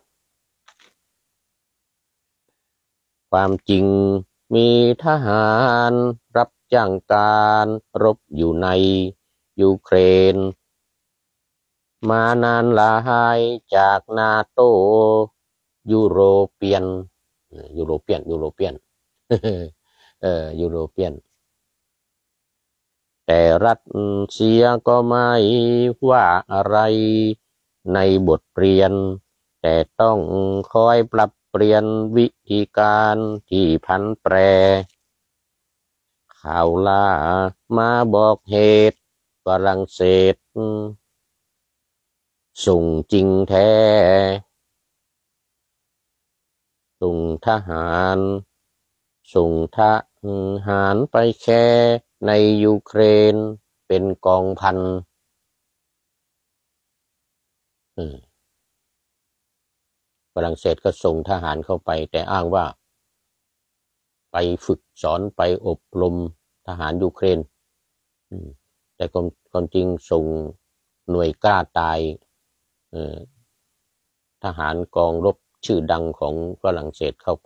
ความจริงมีทหารรับจ้างการรบอยู่ในยูเครนมานานหลายจากนาโตยุโรเปียนยุโรเปียนยุโรเปียนเออยุโรเปียนแต่รัสเซียก็ไม่ว่าอะไรในบทเรียนแต่ต้องคอยปรับเปลี่ยนวิธีการที่พันแปรข่าวล่ามาบอกเหตุฝรั่งเศสส่งจริงแท้ส่งทหารส่งทหารไปแค่ในยูเครนเป็นกองพันฝรั่งเศสก็ส่งทหารเข้าไปแต่อ้างว่าไปฝึกสอนไปอบรมทหารยูเครนแต่ความจริงส่งหน่วยกล้าตายทหารกองรบชื่อดังของฝรั่งเศสเข้าไป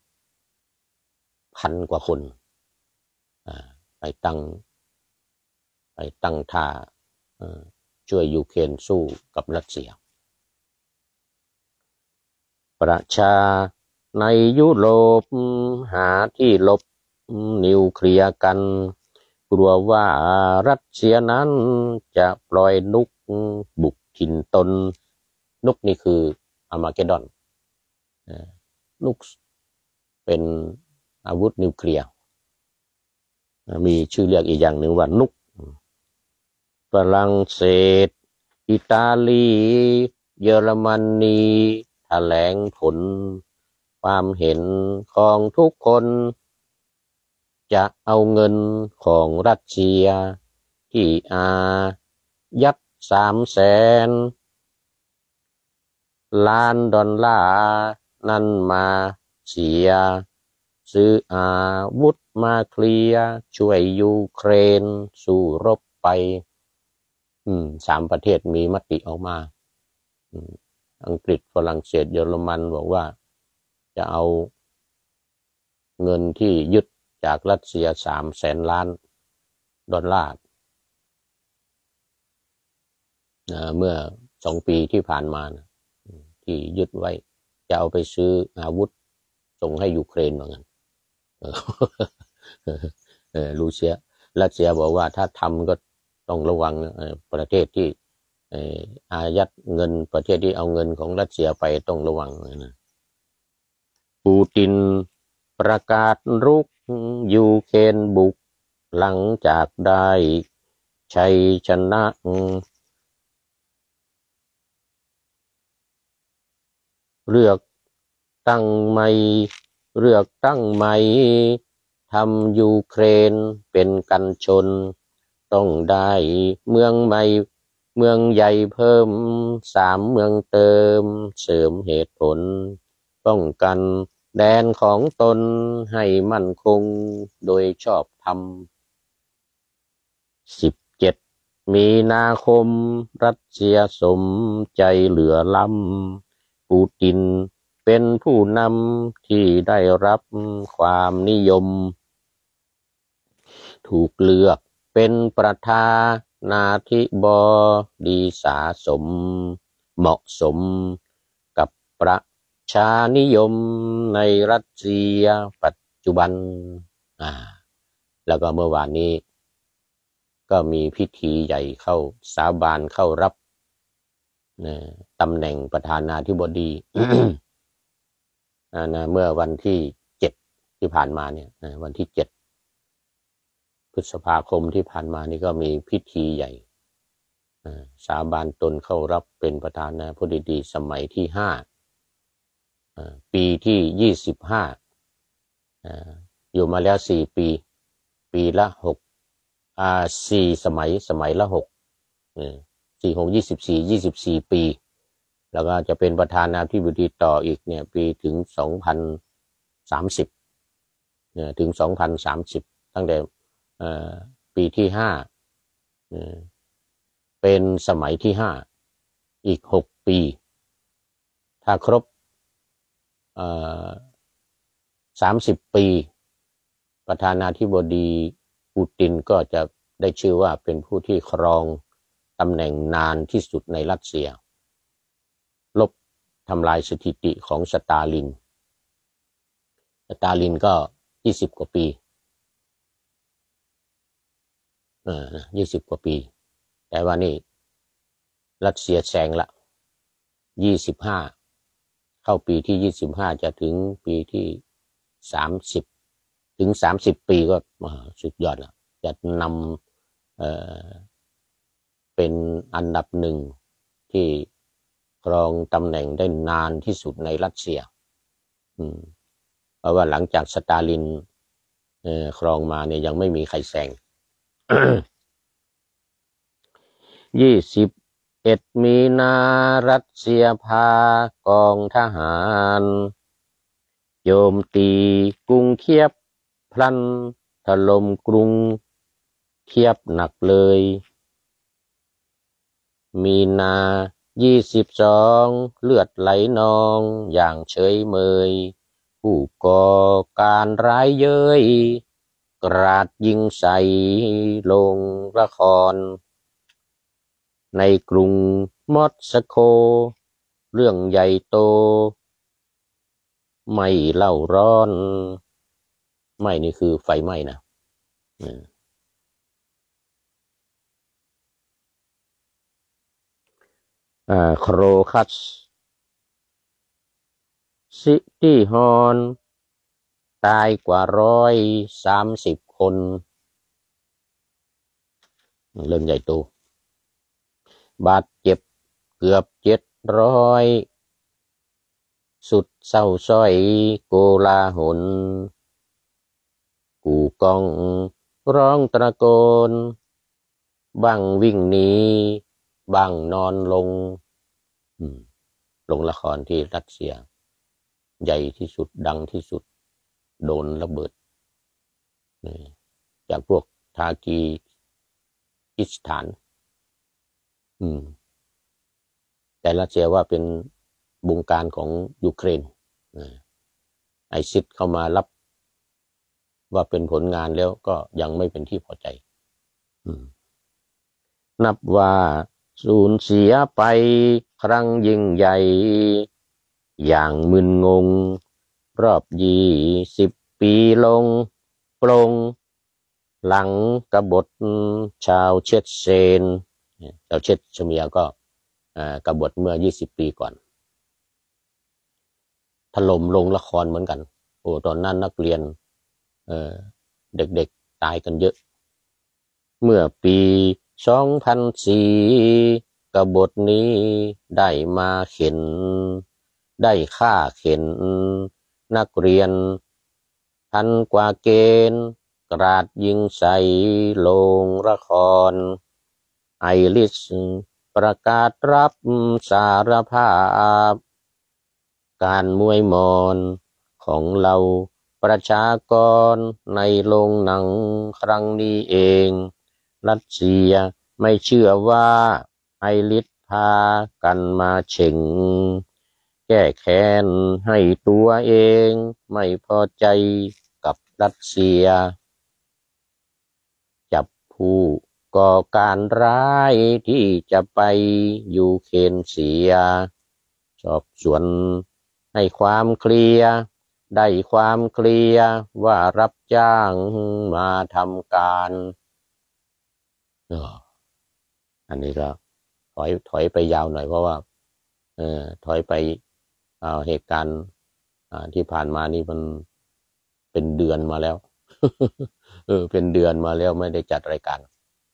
พันกว่าคนไปตั้งไปตั้งท่าช่วยยูเครนสู้กับรัสเซียประชาในยุโรปหาที่หลบนิวเคลียร์กันกลัวว่ารัสเซียนั้นจะปล่อยนุกบุกถิ่นตนนุกนี่คืออาร์มาเกดดอนนุกเป็นอาวุธนิวเคลียร์มีชื่อเรียกอีกอย่างหนึ่งว่านุกฝรั่งเศสอิตาลีเยอรมนีแถลงผลความเห็นของทุกคนจะเอาเงินของรัสเซียที่อายัดสามแสนล้านดอลลาร์นั้นมาเสียซื้ออาวุธมาเคลียร์ช่วยยูเครนสู้รบไปอืมสามประเทศมีมติออกมาอืมอังกฤษฝรั่งเศสเยอรมันบอกว่าจะเอาเงินที่ยึดจากรัสเซียสามแสนล้านดอลลาร์เมื่อสองปีที่ผ่านมานะที่ยึดไว้จะเอาไปซื้ออาวุธส่งให้ยูเครนเหมือนกันรูเซียรัสเซียบอกว่าถ้าทำก็ต้องระวังประเทศที่อายัดเงินประเทศที่เอาเงินของรัสเซียไปต้องระวังนะปูตินประกาศรุกยูเครนบุกหลังจากได้ชัยชนะเลือกตั้งใหม่เลือกตั้งใหม่ทำยูเครนเป็นกันชนต้องได้เมืองใหม่เมืองใหญ่เพิ่มสามเมืองเติมเสริมเหตุผลป้องกันแดนของตนให้มั่นคงโดยชอบธรรมสิบเจ็ดมีนาคมรัสเซียสมใจเหลือล้ำปูตินเป็นผู้นำที่ได้รับความนิยมถูกเลือกเป็นประธานาธิบดีสะสมเหมาะสมกับประชานิยมในรัสเซียปัจจุบันอ่าแล้วก็เมื่อวานนี้ก็มีพิธีใหญ่เข้าสาบานเข้ารับตำแหน่งประธานาธิบดี นะเมื่อวันที่เจ็ดที่ผ่านมาเนี่ยวันที่เจ็ดพฤษภาคมที่ผ่านมานี่ก็มีพิธีใหญ่สาบานตนเข้ารับเป็นประธานาธิบดีสมัยที่ห้าปีที่ยี่สิบห้าอยู่มาแล้วสี่ปีปีละหกอ่าสี่สมัยสมัยละหกสี่หกยี่สิบสี่ยี่สิบสี่ปีแล้วก็จะเป็นประธานาธิบดีต่ออีกเนี่ยปีถึงสองพันสามสิบเนี่ยถึงสองพันสามสิบตั้งแต่ปีที่ห้าเป็นสมัยที่ห้าอีกหกปีถ้าครบสามสิบปีประธานาธิบดีปูตินก็จะได้ชื่อว่าเป็นผู้ที่ครองตำแหน่งนานที่สุดในรัสเซียลบทำลายสถิติของสตาลินสตาลินก็ยี่สิบกว่าปีเออยี่สิบกว่าปีแต่ว่านี่รัสเซียแซงละยี่สิบห้าเข้าปีที่ยี่สิบห้าจะถึงปีที่สามสิบถึงสามสิบปีก็สุดยอดแล้วจะนำเอ่อเป็นอันดับหนึ่งที่ครองตำแหน่งได้นานที่สุดในรัสเซียอืมเพราะว่าหลังจากสตาลินเอ่อครองมาเนี่ยยังไม่มีใครแซง ยี่สิบเอ็ดมีนารัสเซียพากองทหารโจมตีกรุงเคียฟพลันถล่มกรุงเคียฟหนักเลยมีนายี่สิบสองเลือดไหลนองอย่างเฉยเมยผู้ก่อการร้ายเย้ยกราดยิงใส่ลงละครในกรุงมอสโกเรื่องใหญ่โตไม่เล่าร้อนไม่นี่คือไฟไหม้นะอ่าโครคัสซิตี้ฮอนตายกว่าร้อยสามสิบคนเรื่องใหญ่โตบาดเจ็บเกือบเจ็ดร้อยสุดเศร้าส้อยโกลาหลกูกองร้องตะโกนบังวิ่งหนีบังนอนลงลงละครที่รัสเซียใหญ่ที่สุดดังที่สุดโดนระเบิดจากพวกทากีกิสถานอืมแต่รัสเซียว่าเป็นบงการของยูเครนไอซิสเข้ามารับว่าเป็นผลงานแล้วก็ยังไม่เป็นที่พอใจนับว่าสูญเสียไปครั้งยิ่งใหญ่อย่างมึนงงรอบยี่สิบปีลงปลงหลังกบฏชาวเชชเชนชาวเชชเมียก็กบฏเมื่อยี่สิบปีก่อนถล่มลงละครเหมือนกันโอ้ตอนนั้นนักเรียนเอ่อเด็กๆตายกันเยอะเมื่อปีสองพันสี่กบฏนี้ได้มาเข็นได้ฆ่าเข็นนักเรียนพันกว่าเกณฑ์กราดยิงใส่โรงละครไอริสประกาศรับสารภาพการมวยมอนของเราประชากรในโรงหนังครั้งนี้เองรัสเซียไม่เชื่อว่าไอริสพากันมาเฉ่งแก้แค้นให้ตัวเองไม่พอใจกับรัสเซียจับผู้ก่อการร้ายที่จะไปยูเครนเสียสอบสวนให้ความเคลียร์ได้ความเคลียร์ว่ารับจ้างมาทำการอันนี้ก็ถอยถอยไปยาวหน่อยเพราะว่าเออถอยไปเอาเหตุการณ์ที่ผ่านมานี่มันเป็นเดือนมาแล้ว เออเป็นเดือนมาแล้วไม่ได้จัดรายการ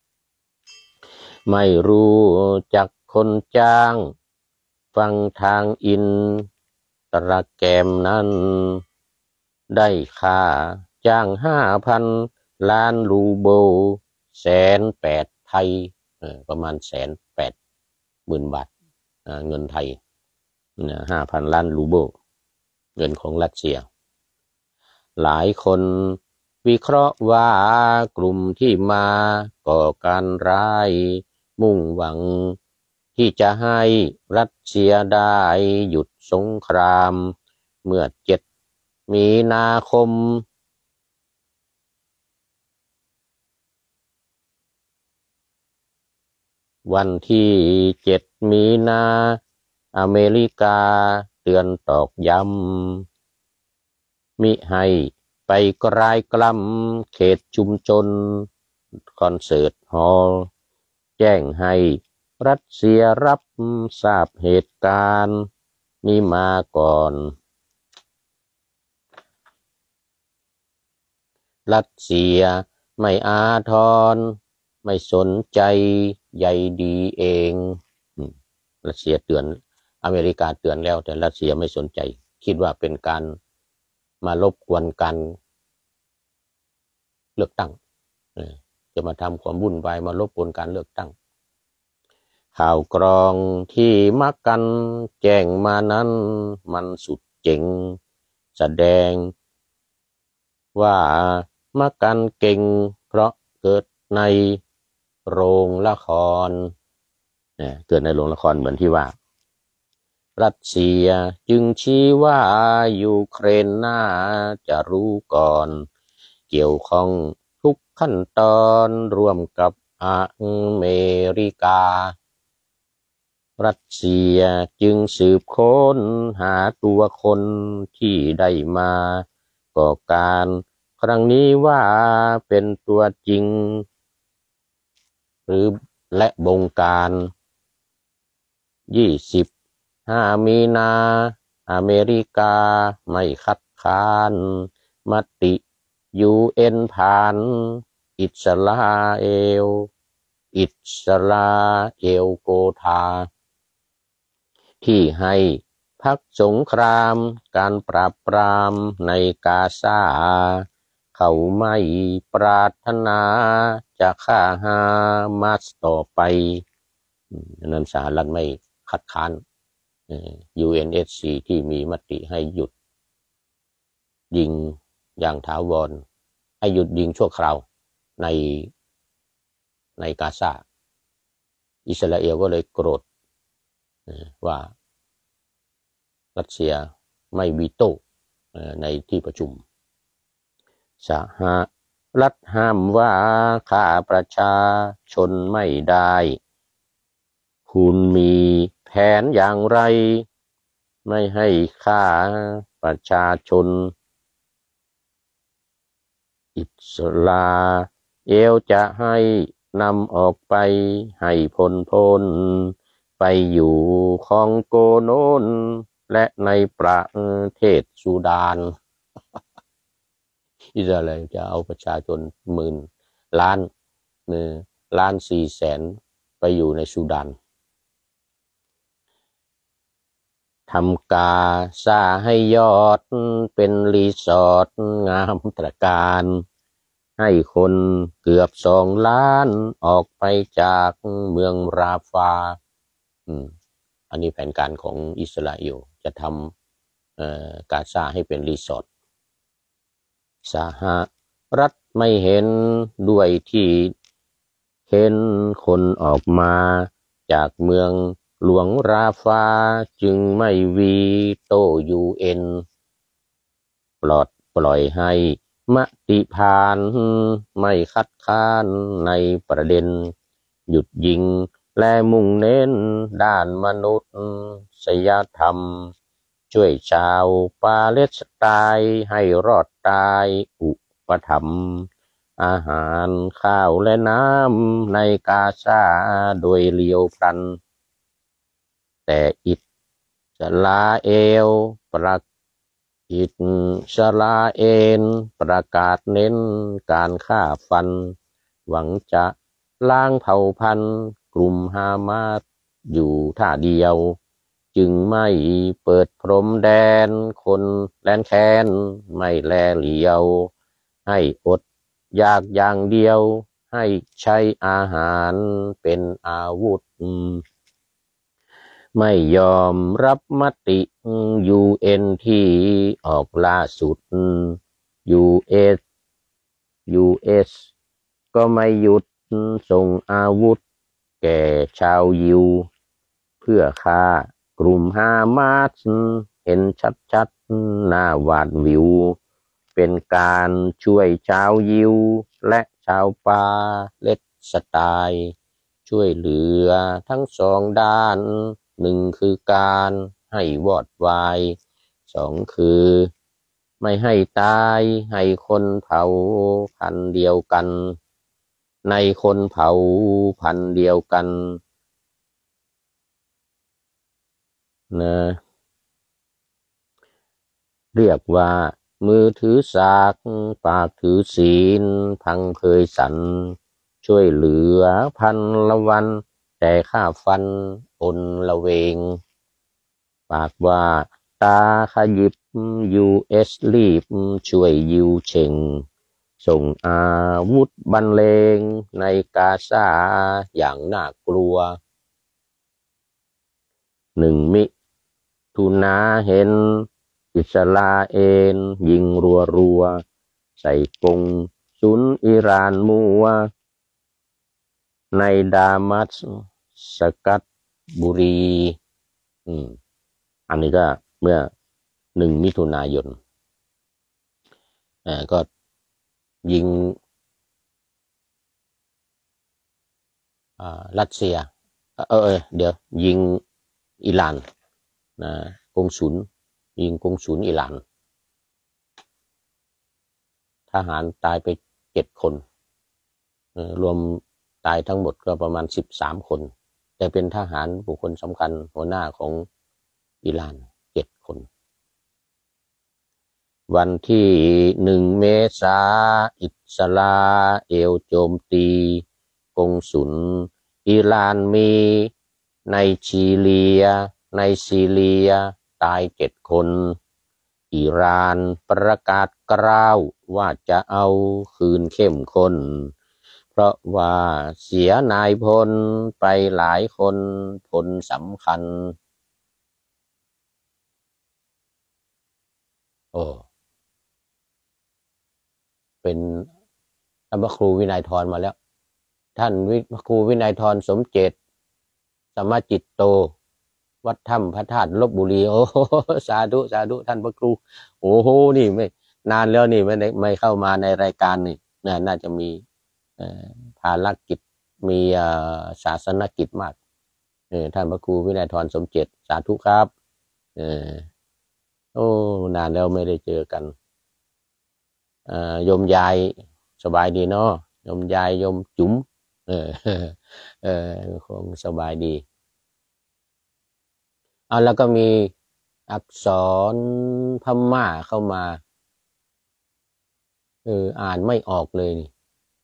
ไม่รู้จักคนจ้างฟังทางอินตราแกรมนั้นได้ค่าจ้างห้าพันล้านรูเบิลแสนแปดไทยเออประมาณแสนแปดหมื่นบาทเงินไทยห้าพันล้านรูเบิลเงินของรัสเซียหลายคนวิเคราะห์ว่ากลุ่มที่มาก่อการร้ายมุ่งหวังที่จะให้รัสเซียได้หยุดสงครามเมื่อเจ็ดมีนาคมวันที่เจ็ดมีนาอเมริกาเตือนตอกย้ำมิให้ไปกรายกล้ำเขตชุมชนคอนเสิร์ตฮอลล์แจ้งให้รัสเซียรับทราบเหตุการณ์นี้มาก่อนรัสเซียไม่อาทรไม่สนใจใยดีเองรัสเซียเตือนอเมริกาเตือนแล้วแต่รัสเซียไม่สนใจคิดว่าเป็นการมารบกวนกันเลือกตั้งจะมาทำความวุ่นวายมารบกวนการเลือกตั้งข่าวกรองที่มักกันแจ้งมานั้นมันสุดเจ๋งแสดงว่ามักกันเก่งเพราะเกิดในโรงละครเกิดในโรงละครเหมือนที่ว่ารัสเซียจึงชี้ว่ายูเครนน่าจะรู้ก่อนเกี่ยวข้องทุกขั้นตอนร่วมกับอเมริการัสเซียจึงสืบค้นหาตัวคนที่ได้มาก่อการครั้งนี้ว่าเป็นตัวจริงหรือและบงการยี่สิบห้ามีนาอเมริกาไม่คัดค้านมติ ยู เอ็น ผ่านอิสราเอลอิสราเอลโกธาที่ให้พักสงครามการปราบปรามในกาซาเขาไม่ปรารถนาจะฆ่าฮามาสต่อไปนั้นสหรัฐไม่คัดค้าน ยู เอ็น เอส ซี ที่มีมติให้หยุดยิงอย่างถาวรให้หยุดยิงชั่วคราวในในกาซาอิสราเอลก็เลยโกรธว่ารัสเซียไม่วีโต้ในที่ประชุมสหรัฐห้ามว่าฆ่าประชาชนไม่ได้คุณมีแผนอย่างไรไม่ให้ฆ่าประชาชนอิสราเอลจะให้นำออกไปให้พ้นพ้นไปอยู่คองโกโน้นและในประเทศซูดานอิสราเอลจะเอาประชาชนหมื่นล้านหนึ่งล้านสี่แสนไปอยู่ในซูดานทำกาซาให้ยอดเป็นรีสอร์ทงามตระการให้คนเกือบสองล้านออกไปจากเมืองราฟาอืมอันนี้แผนการของอิสราเอลจะทำเอ่อกาซาให้เป็นรีสอร์ทสหรัฐไม่เห็นด้วยที่เห็นคนออกมาจากเมืองหลวงราฟาจึงไม่วีโตยูเอ็นปลอดปล่อยให้มติพานไม่คัดค้านในประเด็นหยุดยิงและมุ่งเน้นด้านมนุษยธรรมช่วยชาวปาเลสไตน์ให้รอดตายอุปถัมภ์อาหารข้าวและน้ำในกาซาโดยเลียวพลันแต่อิสราเอลประอิสราเอลประกาศเน้นการฆ่าฟันหวังจะล้างเผ่าพันธุ์กลุ่มฮามาสอยู่ท่าเดียวจึงไม่เปิดพรมแดนคนแลนแค้นไม่แลเหลียวให้อดอยากอย่างเดียวให้ใช้อาหารเป็นอาวุธไม่ยอมรับมติยูเอ็นที่ออกล่าสุดยูเอสยูเอสก็ไม่หยุดส่งอาวุธแก่ชาวยิวเพื่อฆ่ากลุ่มฮามาสเห็นชัดๆหน้าหวาดวิวเป็นการช่วยชาวยิวและชาวปาเลสไตน์ช่วยเหลือทั้งสองด้านหนึ่งคือการให้วอดวายสองคือไม่ให้ตายให้คนเผ่าพันธุ์เดียวกันในคนเผ่าพันธุ์เดียวกันนะเรียกว่ามือถือสากปากถือศีลพังเพยสันช่วยเหลือพันละวันแต่ข้าฟันอนละเวงปากว่าตาขยิบยูเอสรีบช่วยยิวเช่งส่งอาวุธบรรเลงในกาซาอย่างน่ากลัวหนึ่งมิถุนาเห็นอิสราเอลยิงรัวรัวใส่กงสุลอิหร่านมัวในดามัสสกัดบุรีอืมอันนี้ก็เมื่อหนึ่งมิถุนายนอ่าก็ยิงอ่ารัสเซียเออเออเดี๋ยวยิงอิหร่านนะกงสุลยิงกงสุลอิหร่านทหารตายไปเจ็ดคนรวมตายทั้งหมดก็ประมาณสิบสามคนแต่เป็นทหารบุคคลสำคัญหัวหน้าของอิหร่านเจ็ดคนวันที่หนึ่งเมษาอิสราเอลโจมตีกงสุลอิหร่านมีในซีเรียในซีเรียตายเจ็ดคนอิหร่านประกาศกล้าวว่าจะเอาคืนเข้มข้นเพราะว่าเสียนายพลไปหลายคนพลสำคัญโอ้เป็นท่านพระครูวินัยทรมาแล้วท่านพระครูวินัยทรสมเจตสมจิตโตวัดถ้ำพระธาตุลพบุรีโอ้สาธุสาธุท่านพระครูโอ้โหนี่ไม่นานแล้วนี่ไม่ไม่เข้ามาในรายการนี่น่าน่าจะมีภารกิจมีศาสนกิจมากท่านพระครูวินัยทรสมเจตสาธุครับเออโอ้นานแล้วไม่ได้เจอกันโยมยายสบายดีเนาะโยมยายโยมจุ๋มเออเออคงสบายดีเอาแล้วก็มีอักษรพม่าเข้ามาเอออ่านไม่ออกเลยนี่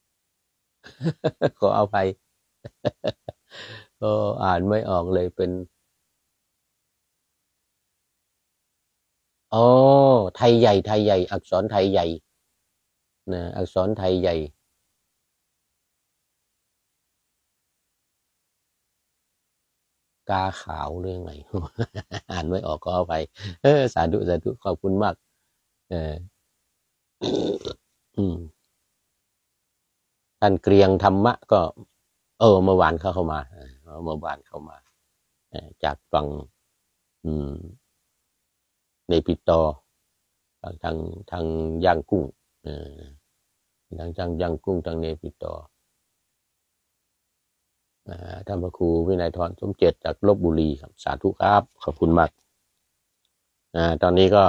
ขออภัยก็อ่านไม่ออกเลยเป็นอ๋อไทยใหญ่ไทยใหญ่อักษรไทยใหญ่นะอักษรไทยใหญ่กาขาวเรื่องไงอ่านไม่ออกก็เอาไปเออสาธุสาธุขอบคุณมากเอออืมท่านเกรียงธรรมะก็เออเมื่อวานเขาเข้ามาเมื่อวานเข้ามาจากฝั่งเนปิตอทางทางย่างกุ้งทางทางย่างกุ้งทางเนปิตอท่านพระครูวินัยธรสมเจตจากลพบุรีครับสาธุครับขอบคุณมากตอนนี้ก็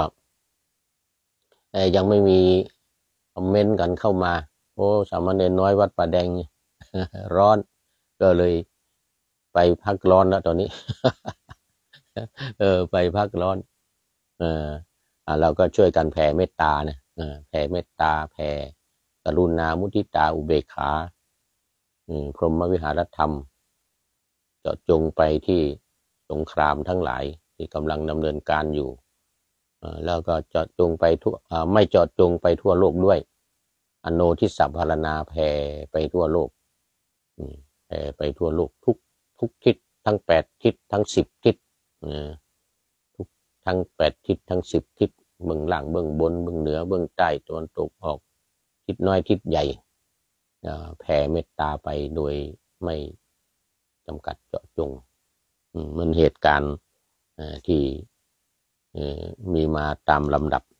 ยังไม่มีคอมเมนต์กันเข้ามาโอ้สามเณรน้อยวัดป่าแดงร้อนก็เลยไปพักร้อนแล้วตอนนี้เออไปพักร้อนเออเราก็ช่วยกันแผ่เมตตานะแผ่เมตตาแผ่กรุณามุทิตาอุเบกขาพรหมวิหารธรรมเจาะจงไปที่สงครามทั้งหลายที่กำลังดำเนินการอยู่แล้วก็เจาะจงไปทั่วไม่เจาะจงไปทั่วโลกด้วยอโนทิสัพพารณาแผ่ไปทั่วโลกแผ่ไปทั่วโลกทุกทุกทิศทั้งแปดทิศทั้งสิบทิศทุกทั้งแปดทิศทั้งสิบทิศเบื้องล่างเบื้องบนเบื้องเหนือเบื้องใต้ตะวันตกออกทิศน้อยทิศใหญ่แผ่เมตตาไปโดยไม่จำกัดเจาะจงมันเหตุการณ์ที่มีมาตามลำดับ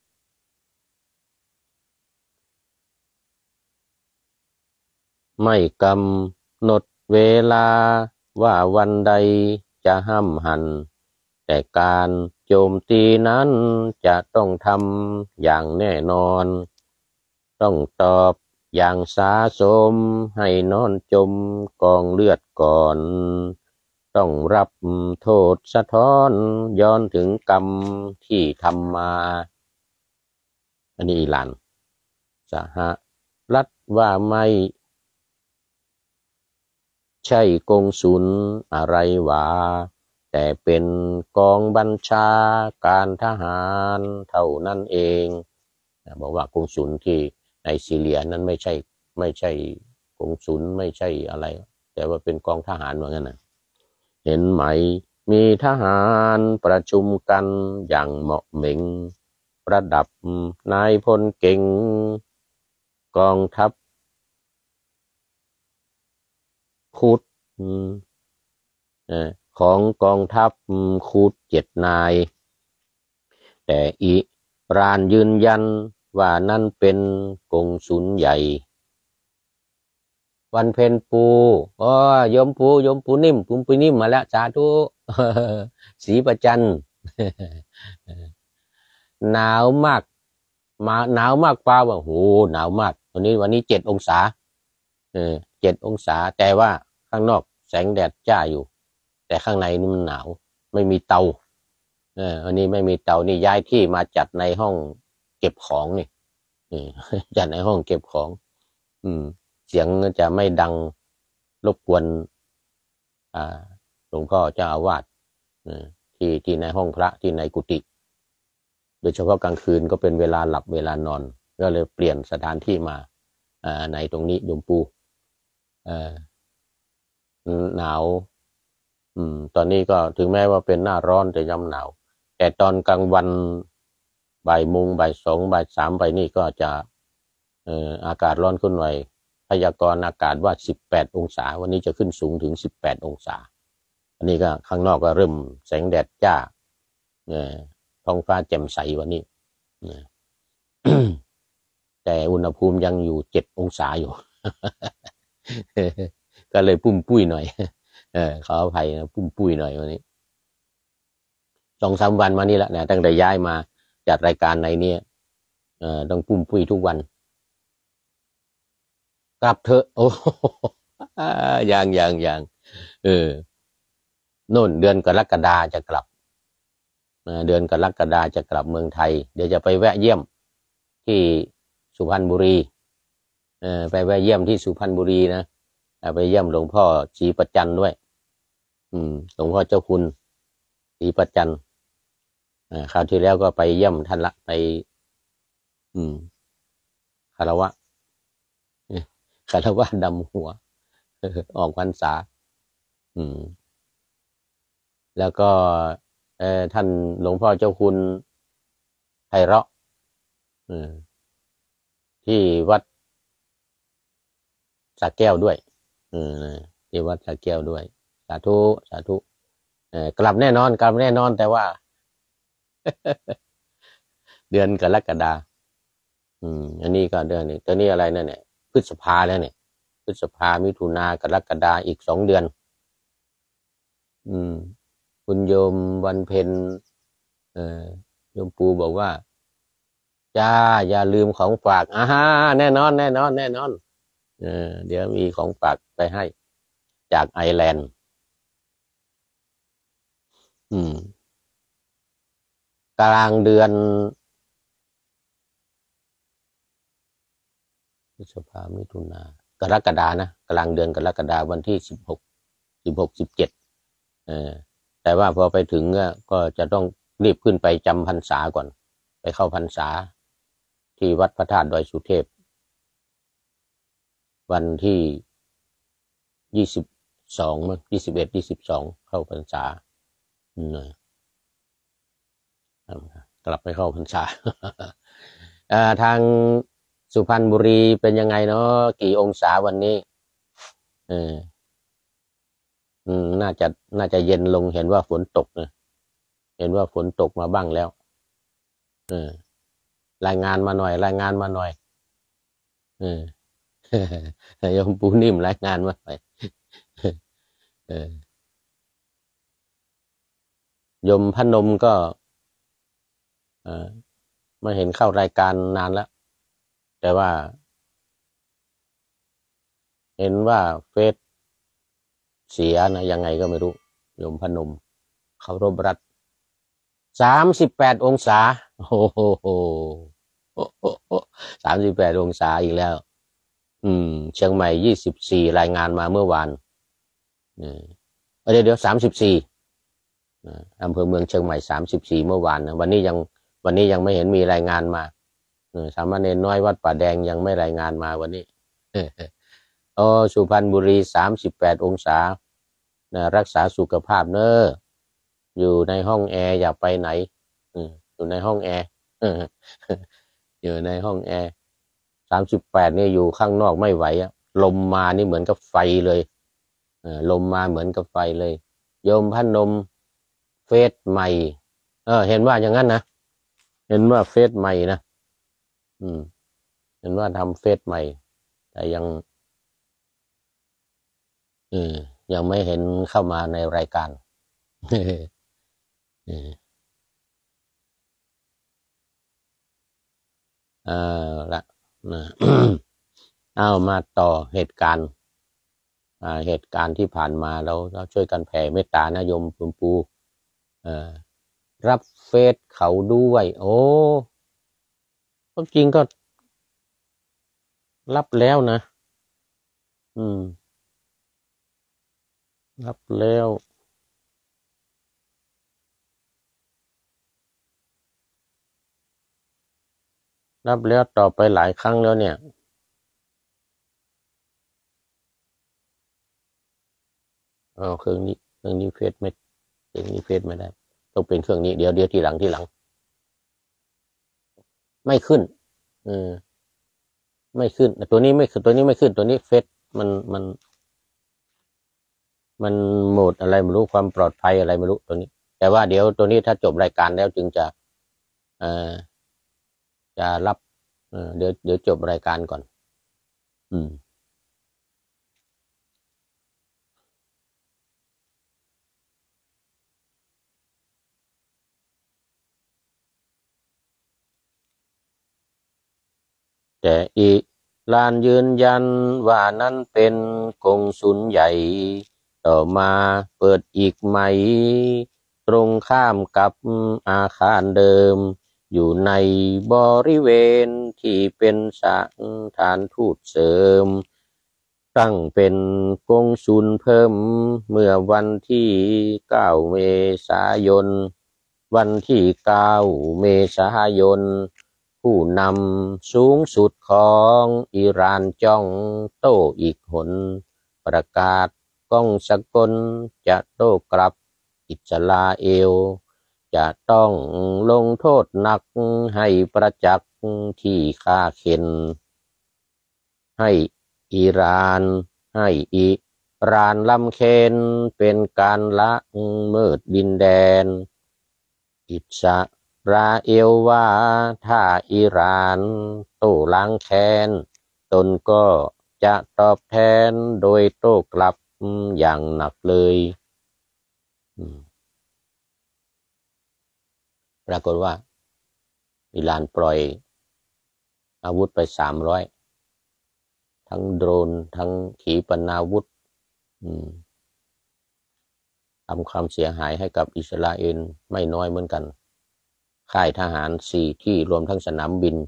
ไม่กำหนดเวลาว่าวันใดจะห้ำหันแต่การโจมตีนั้นจะต้องทำอย่างแน่นอนต้องตอบอย่างสาสมให้นอนจมกองเลือดก่อนต้องรับโทษสะท้อนย้อนถึงกรรมที่ทำมาอันนี้อิหร่านสหรัฐว่าไม่ใช่กงสุลอะไรหวาแต่เป็นกองบัญชาการทหารเท่านั้นเองบอกว่ากงสุลที่ในซีเรียนั้นไม่ใช่ไม่ใช่กงสุลไม่ใช่อะไรแต่ว่าเป็นกองทหารเหมือนกันนะเห็นไหมมีทหารประชุมกันอย่างเหมาะเหม็งประดับนายพลเก่งกองทัพคูดของกองทัพคูดเจ็ดนายแต่อิหร่านยืนยันว่านั่นเป็นกงสุลใหญ่วันเพ็ญปูอ๋อยมปูยมปูนิ่มปูปูนิ่มมาแล้วสาธุศรีประจันหนาวมากมาหนาวมากกว่าว่าโหหนาวมากวันนี้วันนี้เจ็ดองศาเออเจ็ดองศาแต่ว่าข้างนอกแสงแดดจ้าอยู่แต่ข้างในนี่มันหนาวไม่มีเตาเออวันนี้ไม่มีเตานี่ย้ายที่มาจัดในห้องเก็บของนี่จัดในห้องเก็บของอืมเสียงจะไม่ดังรบกวนอ่าหลวงพ่อเจ้าอาวาสที่ที่ในห้องพระที่ในกุฏิโดยเฉพาะกลางคืนก็เป็นเวลาหลับเวลานอนก็เลยเปลี่ยนสถานที่มาอ่าในตรงนี้โยมปูเอ่อหนาวอืมตอนนี้ก็ถึงแม้ว่าเป็นหน้าร้อนแต่ย่ำหนาวแต่ตอนกลางวันบ่ายโมงบ่ายสองบ่ายสามไปนี่ก็จะเอ่ออากาศร้อนขึ้นหน่อยพยากรณ์อากาศว่าสิบแปดองศาวันนี้จะขึ้นสูงถึงสิบแปดองศาอันนี้ก็ข้างนอกก็เริ่มแสงแดดจ้าเอ่อท้องฟ้าแจ่มใสวันนี้ แต่อุณหภูมิยังอยู่เจ็ดองศาอยู่ ก็เลยปุ้มปุ้ยหน่อยเออขออภัยนะปุ้มปุ้ยหน่อยวันนี้สองสามวันมานี่แหละนะตั้งแต่ย้ายมาจัดรายการในนี้เอ่อต้องปุ้มปุ้ยทุกวันกลับเถอะโอ้ยังยังยังเออโน่นเดือนกรกฎาจะกลับเดือนกรกฎาจะกลับเมืองไทยเดี๋ยวจะไปแวะเยี่ยมที่สุพรรณบุรีเออไปแวะเยี่ยมที่สุพรรณบุรีนะไปเยี่ยมหลวงพ่อศรีประจันด้วยอืมหลวงพ่อเจ้าคุณศรีประจันอ่าคราวที่แล้วก็ไปเยี่ยมท่านละไปอืมคารวะคารวะดำหัวออกพรรษาอืมแล้วก็เอ่อท่านหลวงพ่อเจ้าคุณไพเราะอืมที่วัดสระแก้วด้วยอืมที่วัดสระแก้วด้วยสาธุสาธุเออกลับแน่นอนกลับแน่นอนแต่ว่า เดือนกรกฎาอืมอันนี้ก็เดือนนี้ตอนนี้อะไรนั่นเนี่ยพฤษภาแล้วเนี่ยพฤษภามิถุนากรกฎาอีกสองเดือนอืมคุณโยมวันเพ็ญเออโยมปูบอกว่าจ้าอย่าลืมของฝากอ่าฮะแน่นอนแน่นอนแน่นอนเออเดี๋ยวมีของฝากไปให้จากไอร์แลนด์อืมกลางเดือนพฤษภามิถุนากรกฎานะกลางเดือนกรกฎาวันที่สิบหกสิบหกสิบเจ็ดเออแต่ว่าพอไปถึงก็จะต้องรีบขึ้นไปจำพรรษาก่อนไปเข้าพรรษาที่วัดพระธาตุดอยสุเทพวันที่ยี่สิบสองมั้งยี่สิบเอ็ดยี่สิบสองเข้าพรรษาอืมกลับไปเข้าพรรษา ทางสุพรรณบุรีเป็นยังไงเนาะกี่องศาวันนี้เอออืมน่าจะน่าจะเย็นลงเห็นว่าฝนตกนะเห็นว่าฝนตกมาบ้างแล้วเออรายงานมาหน่อยรายงานมาหน่อยเออโยมปูนิ่มรายงานมาหน่อยเออโยมพนมก็เออไม่เห็นเข้ารายการนานแล้วแต่ว่าเห็นว่าเฟซเสียนะยังไงก็ไม่รู้โยมพนมเคารพรัฐสามสิบแปดองศาโอ้โหสามสิบแปดองศาอีกแล้วอืมเชียงใหม่ยี่สิบสี่รายงานมาเมื่อวานเออเดี๋ยวเดี๋ยวสามสิบสี่อำเภอเมืองเชียงใหม่สามสิบสี่เมื่อวานนะวันนี้ยังวันนี้ยังไม่เห็นมีรายงานมาสามเณรน้อยวัดป่าแดงยังไม่รายงานมาวันนี้โอ้สุพรรณบุรีสามสิบแปดองศานะรักษาสุขภาพเนอะอยู่ในห้องแอร์อย่าไปไหนอยู่ในห้องแอร์อยู่ในห้องแอร์สามสิบแปดนี่อยู่ข้างนอกไม่ไหวอะลมมานี่เหมือนกับไฟเลยลมมาเหมือนกับไฟเลยโยมพนมเฟซใหม่เออเห็นว่าอย่างนั้นนะเห็นว่าเฟซใหม่นะอืมเห็นว่าทำเฟซใหม่แต่ยังเออยังไม่เห็นเข้ามาในรายการเออเออละนะเอามาต่อเหตุการณ์อ่าเหตุการณ์ที่ผ่านมาเราเราช่วยกันแผ่เมตตานะโยมคุณปูเออรับเฟซเขาด้วยโอ้จริงก็รับแล้วนะอืมรับแล้วรับแล้วต่อไปหลายครั้งแล้วเนี่ยเออเครื่องนี้เครื่องนี้เฟซไม่เครื่องนี้เฟซไม่ได้ต้องเป็นเครื่องนี้เดี๋ยวเดี๋ยวทีหลังทีหลังไม่ขึ้นเออไม่ขึ้นตัวนี้ไม่ขึ้นตัวนี้ไม่ขึ้นตัวนี้เฟซมันมันมันโหมดอะไรไม่รู้ความปลอดภัยอะไรไม่รู้ตัวนี้แต่ว่าเดี๋ยวตัวนี้ถ้าจบรายการแล้วจึงจะเอ่อจะรับเออเดี๋ยวเดี๋ยวจบรายการก่อนอืมแต่อีลานยืนยันว่านั้นเป็นกงสุลใหญ่ต่อมาเปิดอีกไหมตรงข้ามกับอาคารเดิมอยู่ในบริเวณที่เป็นสถานทูตเสริมตั้งเป็นกงสุลเพิ่มเมื่อวันที่เก้าเมษายนวันที่เก้าเมษายนผู้นำสูงสุดของอิหร่านจ้องโต้อีกหนประกาศก้องสกลจะโต้กลับอิสราเอลจะต้องลงโทษหนักให้ประจักษ์ที่ฆ่าเข็นให้อิหร่านให้อิรานลำเคนเป็นการละมืดดินแดนอิสราเอลว่าถ้าอิหร่านโต้ล้างแค้นตนก็จะตอบแทนโดยโต้กลับอย่างหนักเลยปรากฏว่าอิหร่านปล่อยอาวุธไปสามร้อยทั้งโดรนทั้งขีปนาวุธทำความเสียหายให้กับอิสราเอลไม่น้อยเหมือนกันค่ายทหารสี่ที่รวมทั้งสนามบิน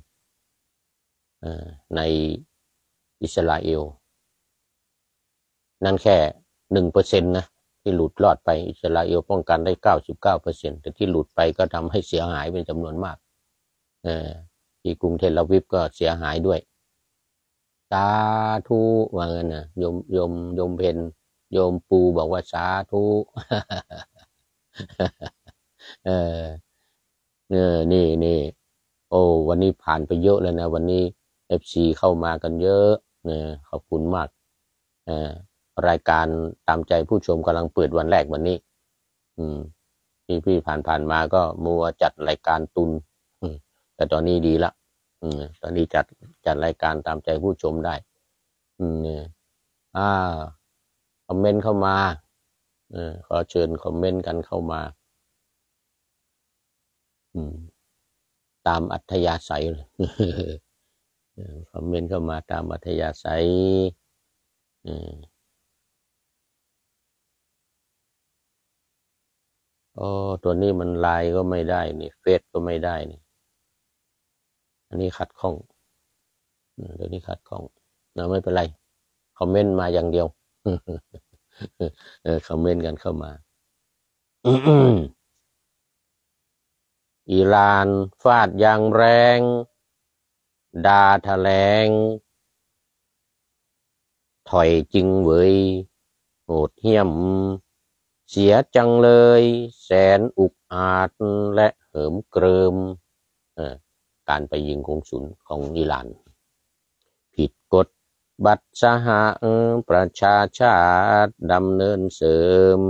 ในอิสราเอลนั่นแค่หนึ่งเปอร์เซ็นต์นะที่หลุดรอดไปอิสราเอลป้องกันได้เก้าสิบเก้าเปอร์เซ็นต์แต่ที่หลุดไปก็ทำให้เสียหายเป็นจำนวนมากที่กรุงเทลอาวิฟก็เสียหายด้วยสาธุว่างั้นนะโยมโยมโยมเพนโยมปูบอกว่าสาธุเออเออนี่นี่โอ้วันนี้ผ่านไปเยอะแล้วนะวันนี้เอฟซีเข้ามากันเยอะเนี่ยขอบคุณมากเออรายการตามใจผู้ชมกำลังเปิดวันแรกวันนี้อืมพี่พี่ผ่านผ่านมาก็มัวจัดรายการตุนแต่ตอนนี้ดีละอืมตอนนี้จัดจัดรายการตามใจผู้ชมได้อืมเนี่ยอ่าคอมเมนต์เข้ามาเออขอเชิญคอมเมนต์กันเข้ามาอืมตามอัธยาศัยเลยคอมเมนต์เข้ามาตามอัธยาศัยอืมอ๋อตัวนี้มันไลน์ก็ไม่ได้นี่เฟซก็ไม่ได้นี่อันนี้ขัดข้องเดี๋ยวนี้ขัดข้องนะไม่เป็นไรคอมเมนต์มาอย่างเดียวเออคอมเมนต์กันเข้ามาอิหร่านฟาดอย่างแรงด่าแถลงถอยจริงเว้ยโหดเหี้ยมเสียจังเลยแสนอุกอาจและเหิมเกริมการไปยิงกงสุลของอิหร่านผิดกฎบัตรสหประชาชาติดำเนินเสริม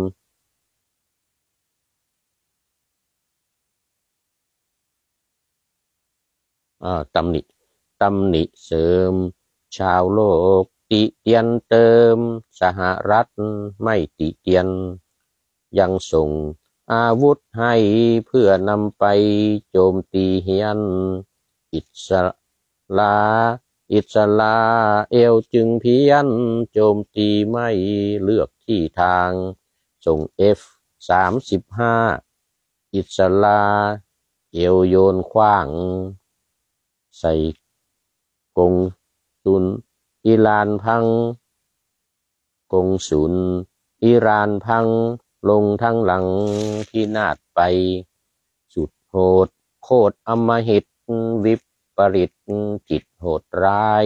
อ่าตำหนิตำหนิเสริมชาวโลกติเตียนเติมสหรัฐไม่ติเตียนยังส่งอาวุธให้เพื่อนำไปโจมตีเฮียนอิสลาอิสลาเอลจึงเพี้ยนโจมตีไม่เลือกที่ทางส่ง เอฟ สามสิบห้า อิสลาเอลโยนขว้างใส่กงสุลอิหร่านพังกงสุลอิหร่านพังลงทั้งหลังพินาศไปสุดโหดโคตรอำมหิตวิปริตจิตโหดร้าย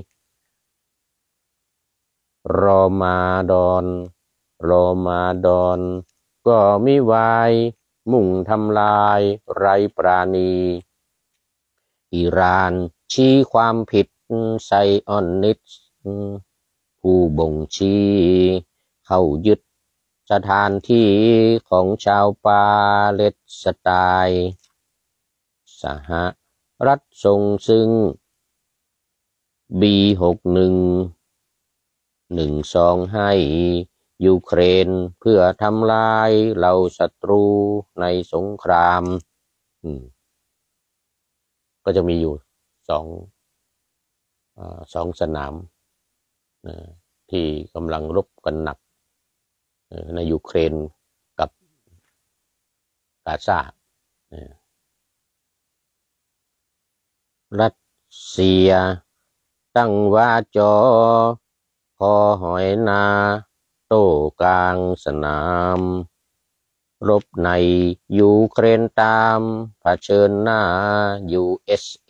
รอมาดอนรอมาดอนก็มิวายมุ่งทำลายไรปราณีอิหร่านชี้ความผิดไซออนนิสผู้บ่งชี้เข้ายึดสถานที่ของชาวปาเลสไตน์สหรัฐส่งซึ่ง บี หกสิบเอ็ด หนึ่งสองให้ยูเครนเพื่อทำลายเหล่าศัตรูในสงครามก็จะมีอยู่สองสองสนามที่กำลังรบกันหนักในยูเครนกับกาซารัสเซียตั้งว่าจอพอหอยนาโต้กลางสนามรบในยูเครนตามเผชิญหน้า ยู เอส เอ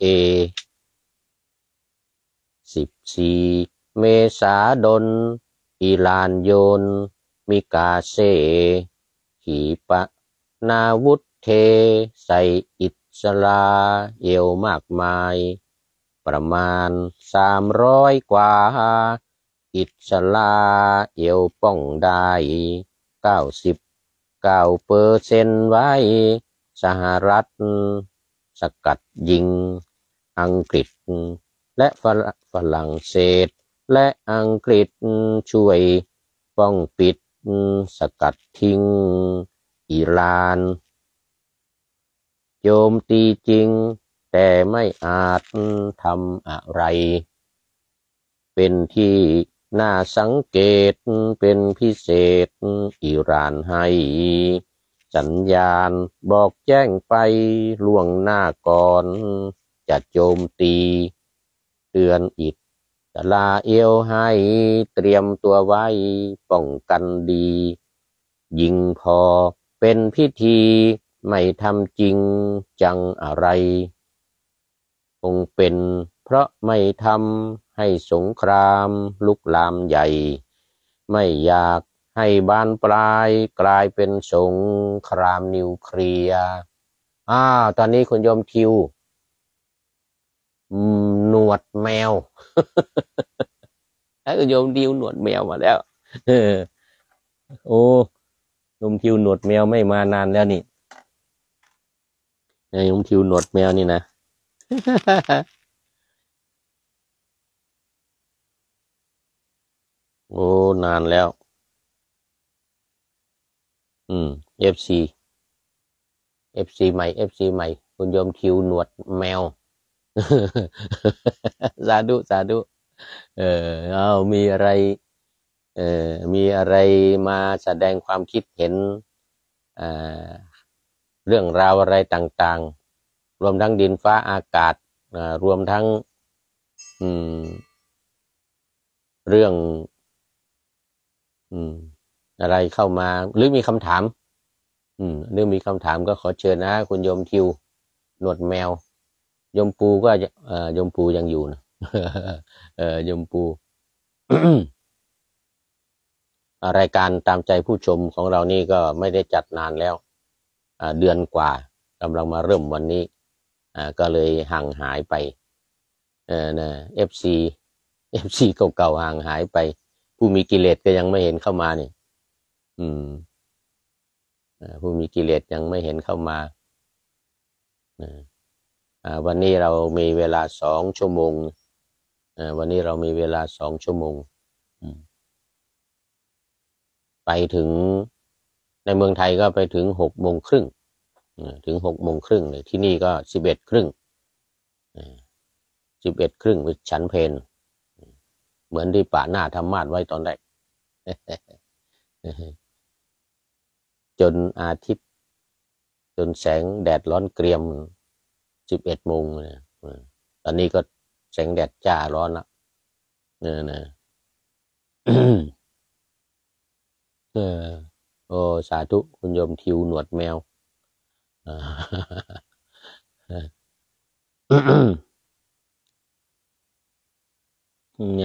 สิบสี่ เมษายนอิหร่านโยนมิกาเซขีปนาวุธเทใส่อิสราเอลมากมายประมาณสามร้อยกว่าอิสราเอลป้องได้เก้าสิบเก้าเปอร์เซนต์ไว้สหรัฐสกัดยิงอังกฤษและฝรั่งเศสและอังกฤษช่วยป้องปิดสกัดทิ้งอิหร่านโจมตีจริงแต่ไม่อาจทำอะไรเป็นที่น่าสังเกตเป็นพิเศษอิหร่านให้สัญญาณบอกแจ้งไปล่วงหน้าก่อนจะโจมตีเตือนอิสราเอลให้เตรียมตัวไว้ป้องกันดียิงพอเป็นพิธีไม่ทำจริงจังอะไรคงเป็นเพราะไม่ทำให้สงครามลุกลามใหญ่ไม่อยากให้บานปลายกลายเป็นสงครามนิวเคลียร์อ้าวตอนนี้คุณโยมทิวหนวดแมว แล้วคุณโยมทิวหนวดแมวมาแล้วเออโอ้โยมทิวหนวดแมวไม่มานานแล้วนี่โยมทิวหนวดแมวนี่นะ โอ้นานแล้วอืม เอฟ ซี เอฟ ซี ใหม่ เอฟ ซี ใหม่คุณโยมทิวหนวดแมว สาธุสาธุเออเอามีอะไรเออมีอะไรมาแสดงความคิดเห็นอ่าเรื่องราวอะไรต่างๆรวมทั้งดินฟ้าอากาศอ่ารวมทั้งอืมเรื่องอืมอะไรเข้ามาหรือมีคำถามอืมหรือมีคำถามก็ขอเชิญนะคุณโยมทิวหนวดแมวโยมปูก็เอ่อโยมปูยังอยู่นะ เออโยมปู รายการตามใจผู้ชมของเรานี่ก็ไม่ได้จัดนานแล้วเดือนกว่ากำลังมาเริ่มวันนี้ก็เลยห่างหายไปเออนะเอฟซีเอฟซีเก่าๆห่างหายไปผู้มีกิเลสก็ยังไม่เห็นเข้ามานี่อืมผู้มีกิเลสยังไม่เห็นเข้ามาวันนี้เรามีเวลาสองชั่วโมงวันนี้เรามีเวลาสองชั่วโมงไปถึงในเมืองไทยก็ไปถึงหกโมงครึ่งถึงหกโมงครึ่งเลยที่นี่ก็สิบเอ็ดครึ่งสิบเอ็ดครึ่งไปฉันเพลเหมือนที่ป่าหน้าธรรมาสไว้ตอนแรก จนอาทิตย์จนแสงแดดร้อนเกรียมสิบเอ็ดโมงเนี่ยตอนนี้ก็แสงแดดจ้าร้อนละเนี่ยนะเออโอ้สาธุคุณโยมทิวหนวดแมวไง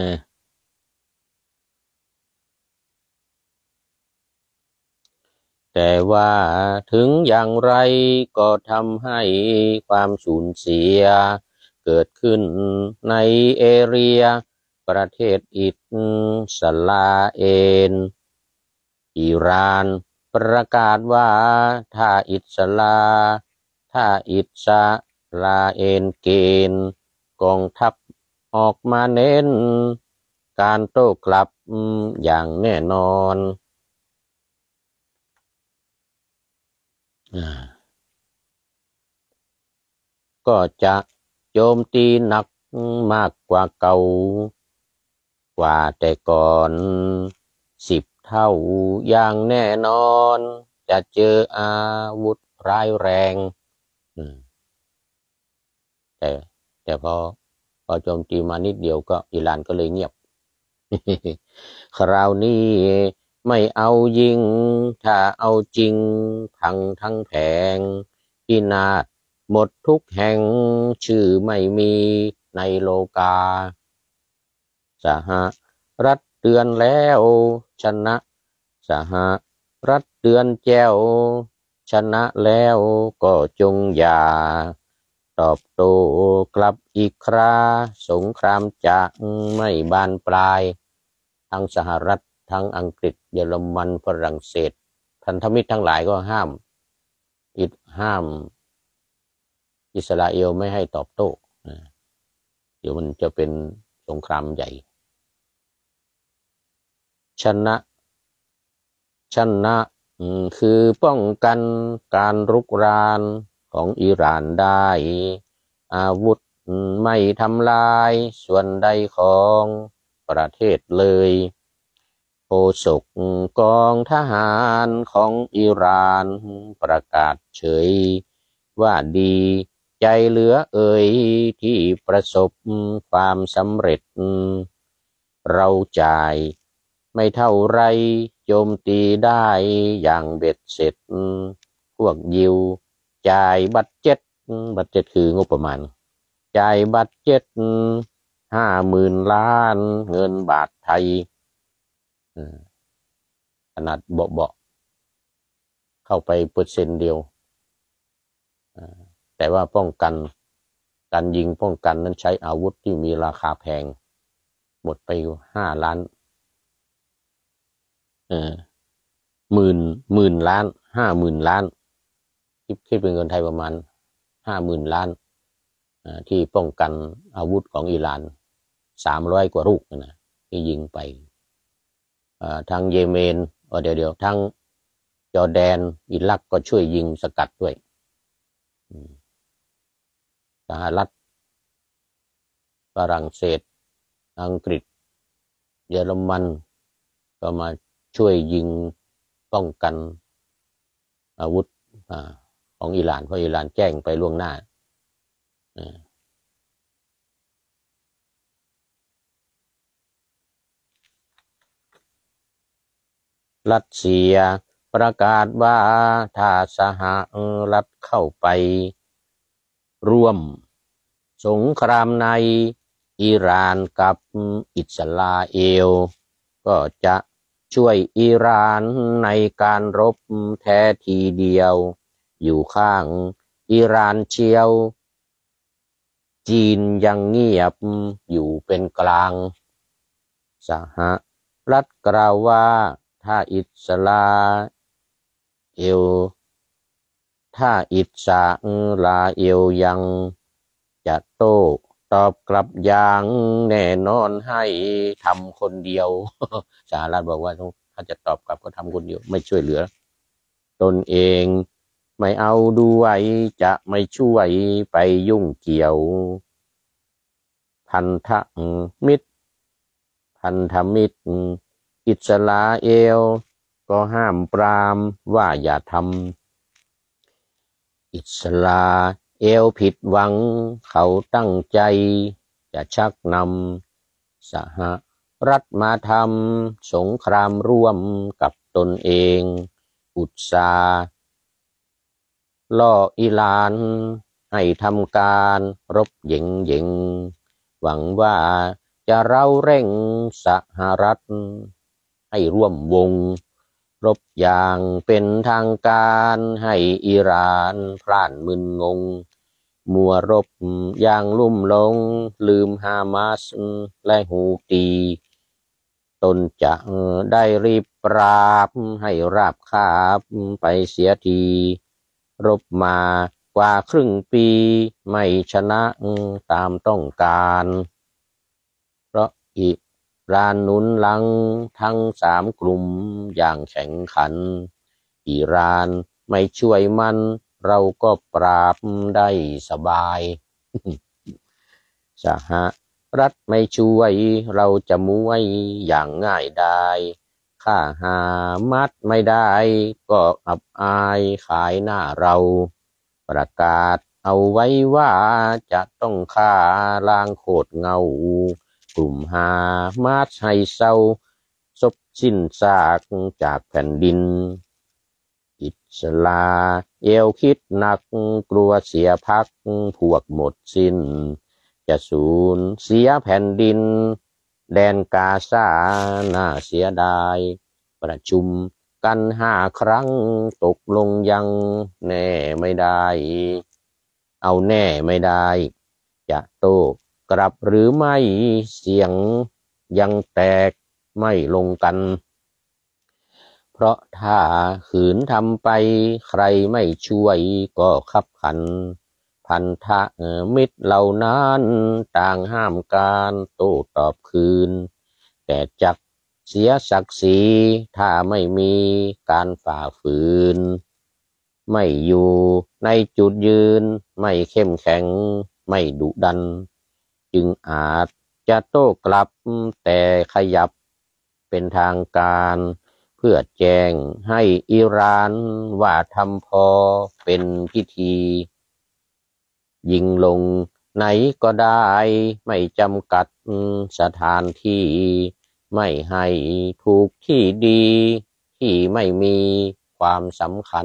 แต่ว่าถึงอย่างไรก็ทำให้ความสูญเสียเกิดขึ้นในเอเรียประเทศอิสราเอลอิหร่านประกาศว่าถ้าอิสราถ้าอิสราเอลเกณฑ์กองทัพออกมาเน้นการโต้กลับอย่างแน่นอนก็จะโจมตีหนักมากกว่าเก่ากว่าแต่ก่อนสิบเท่าอย่างแน่นอนจะเจออาวุธร้ายแรงแต่แต่พอพอโจมตีมานิดเดียวก็อิหร่านก็เลยเงียบ คราวนี้ไม่เอายิงถ้าเอาจริงพังทั้งแผงพินาศหมดทุกแห่งชื่อไม่มีในโลกาสหรัฐเตือนแล้วชนะสหรัฐเตือนแจ้วชนะแล้วก็จงอย่าตอบโต้กลับอีกคราสงครามจะไม่บานปลายทั้งสหรัฐทั้งอังกฤษเยอรมันฝรั่งเศสพันธมิตรทั้งหลายก็ห้ามอิห้ามอิสราเอลไม่ให้ตอบโต้เดี๋ยวมันจะเป็นสงครามใหญ่ชนะชนะคือป้องกันการรุกรานของอิหร่านได้อาวุธไม่ทำลายส่วนใดของประเทศเลยโฆษกกองทหารของอิหร่านประกาศเฉยว่าดีใจเหลือเอ่ยที่ประสบความสำเร็จเราจ่ายไม่เท่าไรโจมตีได้อย่างเบ็ดเสร็จพวกยิวจ่ายบัตเจ็ตบัตเจ็ตคืองบประมาณจ่ายบัตเจ็ตห้าหมื่นล้านเงินบาทไทยขนาดเบาๆเข้าไปเปอร์เซ็นต์เดียวแต่ว่าป้องกันการยิงป้องกันนั้นใช้อาวุธที่มีราคาแพงหมดไปห้าล้านเออหมื่นหมื่นล้านห้าหมื่นล้านคิดคิดเป็นเงินไทยประมาณห้าหมื่นล้านที่ป้องกันอาวุธของอิหร่านสามร้อยกว่าลูกนะที่ยิงไปทางเยเมนเดี๋ยวเดี๋ยวทางจอร์แดนอิรักก็ช่วยยิงสกัดด้วยสหรัฐฝรั่งเศสอังกฤษเยอรมันก็มาช่วยยิงป้องกันอาวุธของอิหร่านเพราะอิหร่านแจ้งไปล่วงหน้ารัสเซียประกาศว่าถ้าสหรัฐเข้าไปร่วมสงครามในอิหร่านกับอิสราเอลก็จะช่วยอิหร่านในการรบแท้ทีเดียวอยู่ข้างอิหร่านเชียวจีนยังเงียบอยู่เป็นกลางสหรัฐกล่าวว่าถ้าอิสราเอลถ้าอิสราเอลยังจะโต้ตอบกลับอย่างแน่นอนให้ทำคนเดียวสหรัฐบอกว่าถ้าจะตอบกลับก็ทำคนเดียวไม่ช่วยเหลือตนเองไม่เอาด้วยจะไม่ช่วยไปยุ่งเกี่ยวพันธมิตรพันธมิตรอิสราเอลก็ห้ามปรามว่าอย่าทำอิสราเอลผิดหวังเขาตั้งใจจะชักนำสหรัฐมาทำสงครามร่วมกับตนเองอุตสาห์ล่ออิหร่านให้ทำการรบเย็งๆหวังว่าจะเร้าเร่งสหรัฐให้ร่วมวงรบอย่างเป็นทางการให้อิหร่านพล่านมึนงงมัวรบอย่างลุ่มหลงลืมฮามาสและฮูตีตนจะได้รีบปราบให้ราบคาบไปเสียทีรบมากว่าครึ่งปีไม่ชนะตามต้องการเพราะอิหร่านหนุนหลังทั้งสามกลุ่มอย่างแข็งขันอิหร่านไม่ช่วยมันเราก็ปราบได้สบายสหรัฐไม่ช่วยเราจะมวยอย่างง่ายได้ข้าหามัดไม่ได้ก็อับอายขายหน้าเราประกาศเอาไว้ว่าจะต้องฆ่าล้างโคตรเงากลุ่มหามัดให้เศร้าซบสิ้นซากจากแผ่นดินอิสราเอลคิดหนักกลัวเสียพักพวกหมดสิ้นจะสูญเสียแผ่นดินแดนกาซาน่าเสียดายประชุมกันห้าครั้งตกลงยังแน่ไม่ได้เอาแน่ไม่ได้จะโต้กลับหรือไม่เสียงยังแตกไม่ลงกันเพราะถ้าขืนทำไปใครไม่ช่วยก็คับขันพันธะมิตรเหล่านั้นต่างห้ามการโต้ตอบคืนแต่จักเสียศักดิ์ศรีถ้าไม่มีการฝ่าฝืนไม่อยู่ในจุดยืนไม่เข้มแข็งไม่ดุดันจึงอาจจะโต้กลับแต่ขยับเป็นทางการเพื่อแจ้งให้อิหร่านว่าทำพอเป็นพิธียิงลงไหนก็ได้ไม่จำกัดสถานที่ไม่ให้ถูกที่ดีที่ไม่มีความสำคัญ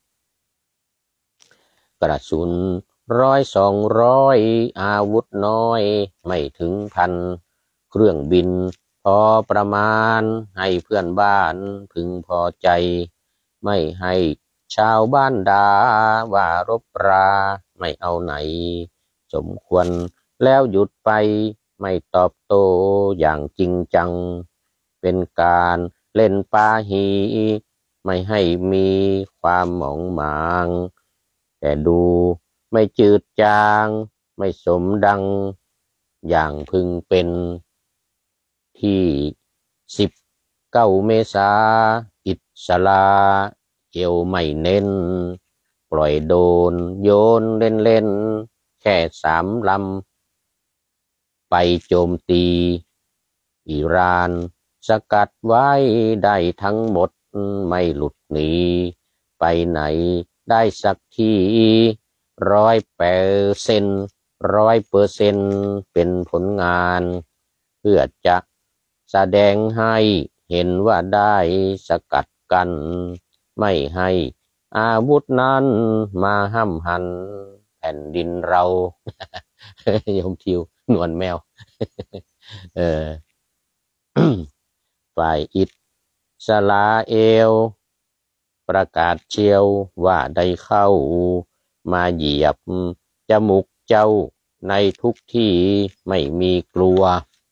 กระสุนร้อยสองร้อยอาวุธน้อยไม่ถึงพันเครื่องบินพอประมาณให้เพื่อนบ้านพึงพอใจไม่ให้ชาวบ้านด่าว่ารบราไม่เอาไหนสมควรแล้วหยุดไปไม่ตอบโต้อย่างจริงจังเป็นการเล่นปาหีไม่ให้มีความหมองหมางแต่ดูไม่จืดจางไม่สมดังอย่างพึงเป็นที่สิบเก้าเมษาอิสลาเอวไม่เน้นปล่อยโดนโยนเล่นเล่นแค่สามลำไปโจมตีอิหร่านสกัดไว้ได้ทั้งหมดไม่หลุดหนีไปไหนได้สักทีร้อยเปอร์เซ็นต์ร้อยเปอร์เซ็นต์เป็นผลงานเพื่อจะแสดงให้เห็นว่าได้สกัดกันไม่ให้อาวุธนั้นมาห้ำหันแผ่นดินเรา โยมทิวหนวลแมว เออ ฝ่ายอิสราเอลประกาศเชียวว่าได้เข้ามาเหยียบจมูกเจ้าในทุกที่ไม่มีกลัว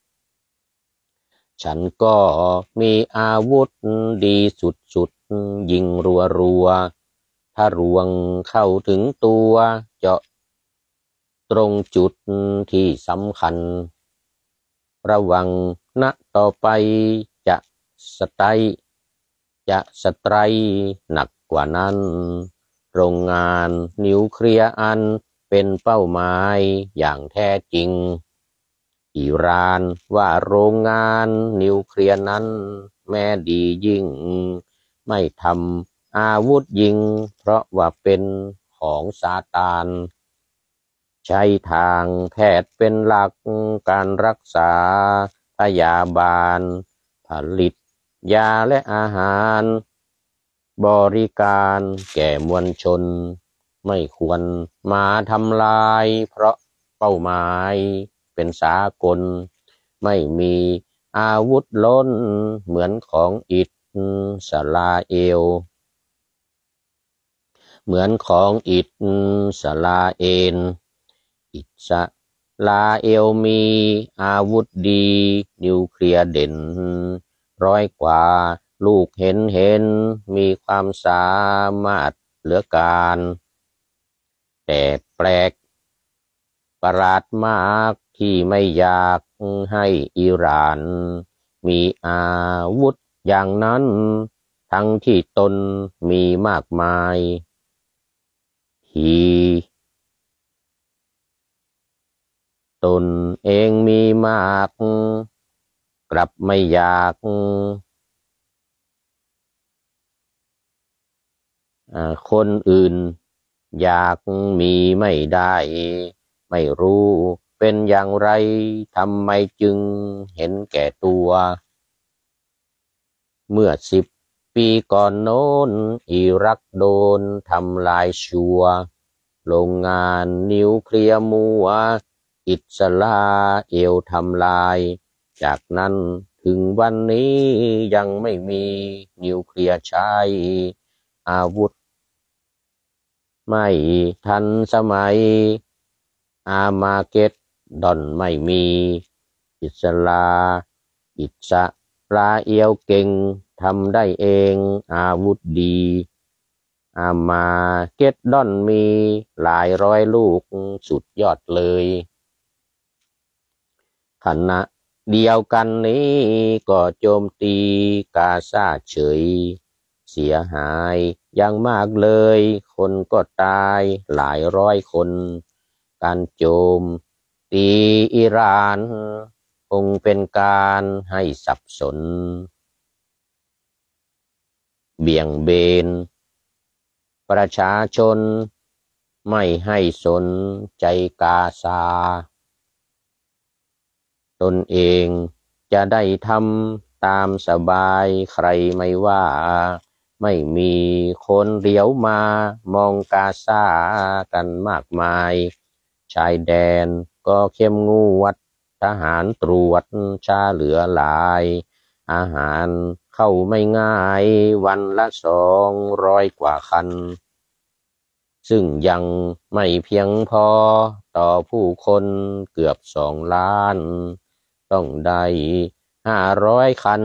ฉันก็มีอาวุธดีสุดๆยิงรัวๆถ้ารวงเข้าถึงตัวเจาะตรงจุดที่สำคัญระวังนะต่อไปจะสไตร์จะสไตร์หนักกว่านั้นโรงงานนิวเคลียร์อันเป็นเป้าหมายอย่างแท้จริงอิหร่านว่าโรงงานนิวเคลียร์นั้นแม้ดียิ่งไม่ทำอาวุธยิงเพราะว่าเป็นของซาตานใช้ทางแพทย์เป็นหลักการรักษาพยาบาลผลิตยาและอาหารบริการแก่มวลชนไม่ควรมาทำลายเพราะเป้าหมายเป็นสากลไม่มีอาวุธล้นเหมือนของอิสราเอลเหมือนของอิสราเอลอิสราเอลมีอาวุธดีนิวเคลียร์เด่นร้อยกว่าลูกเห็นเห็นมีความสามารถเหลือการแต่แปลกประหลาดมากที่ไม่อยากให้อิหร่านมีอาวุธอย่างนั้นทั้งที่ตนมีมากมายที่ตนเองมีมากกลับไม่อยากคนอื่นอยากมีไม่ได้ไม่รู้เป็นอย่างไรทำไมจึงเห็นแก่ตัวเมื่อสิบปีก่อนโน้นอิรักโดนทำลายชัวโรงงานนิวเคลียร์มัวอิสราเอลทำลายจากนั้นถึงวันนี้ยังไม่มีนิวเคลียร์ใช้อาวุธไม่ทันสมัยอามาเก็ดดอนไม่มีอิสราอิสปลาเอียวเก่งทำได้เองอาวุธดีอามาเก็ตดอนมีหลายร้อยลูกสุดยอดเลยขณะเดียวกันนี้ก็โจมตีกาซาเฉยเสียหายอย่างมากเลยคนก็ตายหลายร้อยคนการโจมตีอิหร่านคงเป็นการให้สับสนเบี่ยงเบนประชาชนไม่ให้สนใจกาซาตนเองจะได้ทำตามสบายใครไม่ว่าไม่มีคนเลี้ยวมามองกาซากันมากมายชายแดนก็เข้มงวดทหารตรวจชาเหลือหลายอาหารเข้าไม่ง่ายวันละสองร้อยกว่าคันซึ่งยังไม่เพียงพอต่อผู้คนเกือบสองล้านต้องได้ห้าร้อยคัน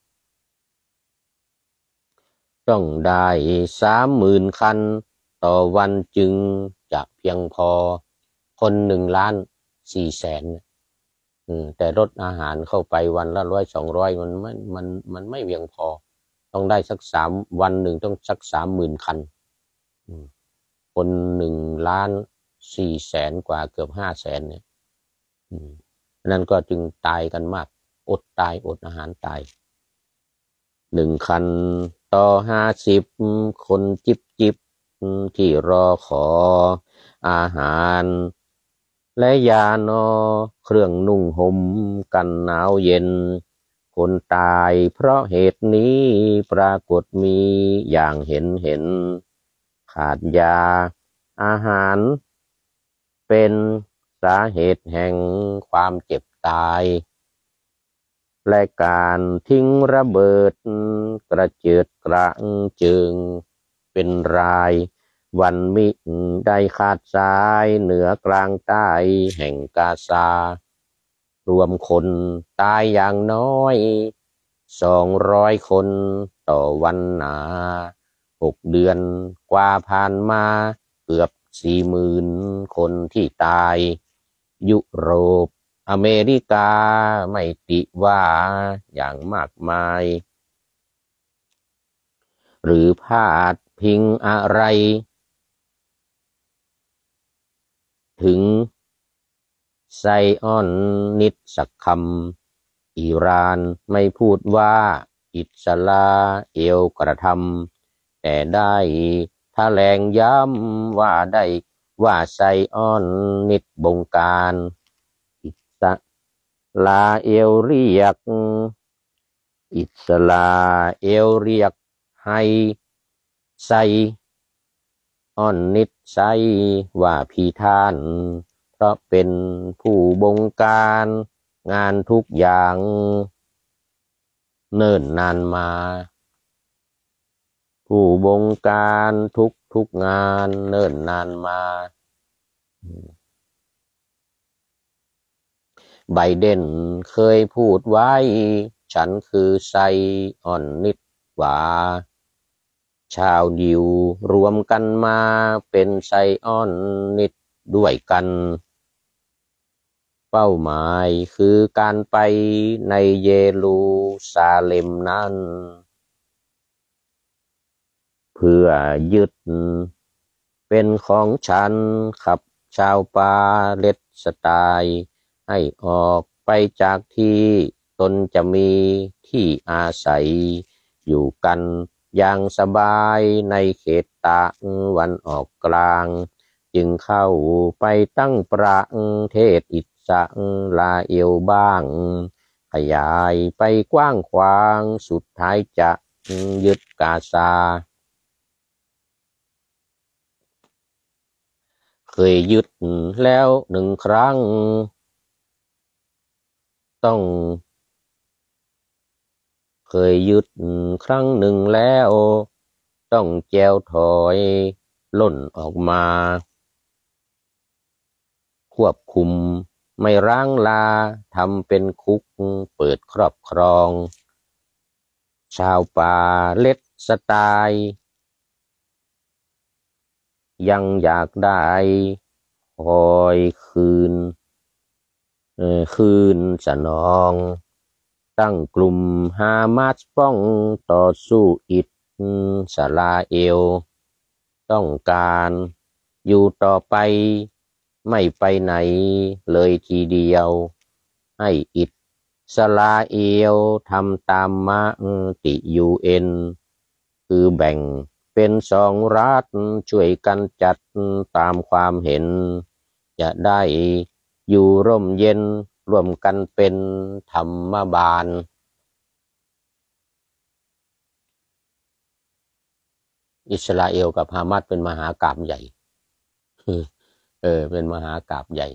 ต้องได้สามหมื่นคันต่อวันจึงจะเพียงพอคนหนึ่งล้านสี่แสนแต่รถอาหารเข้าไปวันละร้อยสองร้อยมันไม่มันมันไม่เพียงพอต้องได้สักสามวันหนึ่งต้องสักสามหมื่นคันคนหนึ่งล้านสี่แสนกว่าเกือบห้าแสนเนี่ยนั่นก็จึงตายกันมากอดตายอดอาหารตายหนึ่งคันต่อห้าสิบคนจิบจิบที่รอขออาหารและยานอเครื่องนุ่งห่มกันหนาวเย็นคนตายเพราะเหตุนี้ปรากฏมีอย่างเห็นเห็นขาดยาอาหารเป็นสาเหตุแห่งความเจ็บตายและการทิ้งระเบิดกระเจิดกระเจิงเป็นรายวันมิได้ขาดสายเหนือกลางใต้แห่งกาซารวมคนตายอย่างน้อยสองร้อยคนต่อวันหนาหกเดือนกว่าผ่านมาเกือบสี่หมื่นคนที่ตายยุโรปอเมริกาไม่ติว่าอย่างมากมายหรือพาดพิงอะไรถึงไซออนนิดสักคำอิหร่านไม่พูดว่าอิสราเอลกระทำแต่ได้แถลงย้ำว่าได้ว่าไซออนนิดบงการอิสราเอลเรียกอิสราเอลเรียกให้ไซออนนิดไซว่าพีท่านเพราะเป็นผู้บงการงานทุกอย่างเนิ่นนานมาผู้บงการทุกทุกงานเนิ่นนานมาไบเดนเคยพูดไว้ฉันคือไซออนนิดว่าชาวยิวรวมกันมาเป็นไซออนนิดด้วยกันเป้าหมายคือการไปในเยรูซาเล็มนั้นเพื่อยึดเป็นของฉันขับชาวปาเลสไตน์ให้ออกไปจากที่ตนจะมีที่อาศัยอยู่กันอย่างสบายในเขตตะวันออกกลางจึงเข้าไปตั้งประเทศอิสราเอลบ้างขยายไปกว้างขวางสุดท้ายจะยึดกาซาเคยยึดแล้วหนึ่งครั้งต้องเคยยึดครั้งหนึ่งแล้วต้องแจวถอยล่นออกมาควบคุมไม่ร้างลาทำเป็นคุกเปิดครอบครองชาวปาเลสไตน์ยังอยากได้คอยคืนเอ่อคืนสนองตั้งกลุ่มฮามาสป้องต่อสู้อิสราเอลต้องการอยู่ต่อไปไม่ไปไหนเลยทีเดียวให้อิสราเอลทำตามมติยูเอ็นคือแบ่งเป็นสองรัฐช่วยกันจัดตามความเห็นจะได้อยู่ร่มเย็นร่วมกันเป็นธรรมบาลอิสราเอลกับฮามาสเป็นมหากาพย์ใหญ่เออเป็นมหากาพย์ใหญ่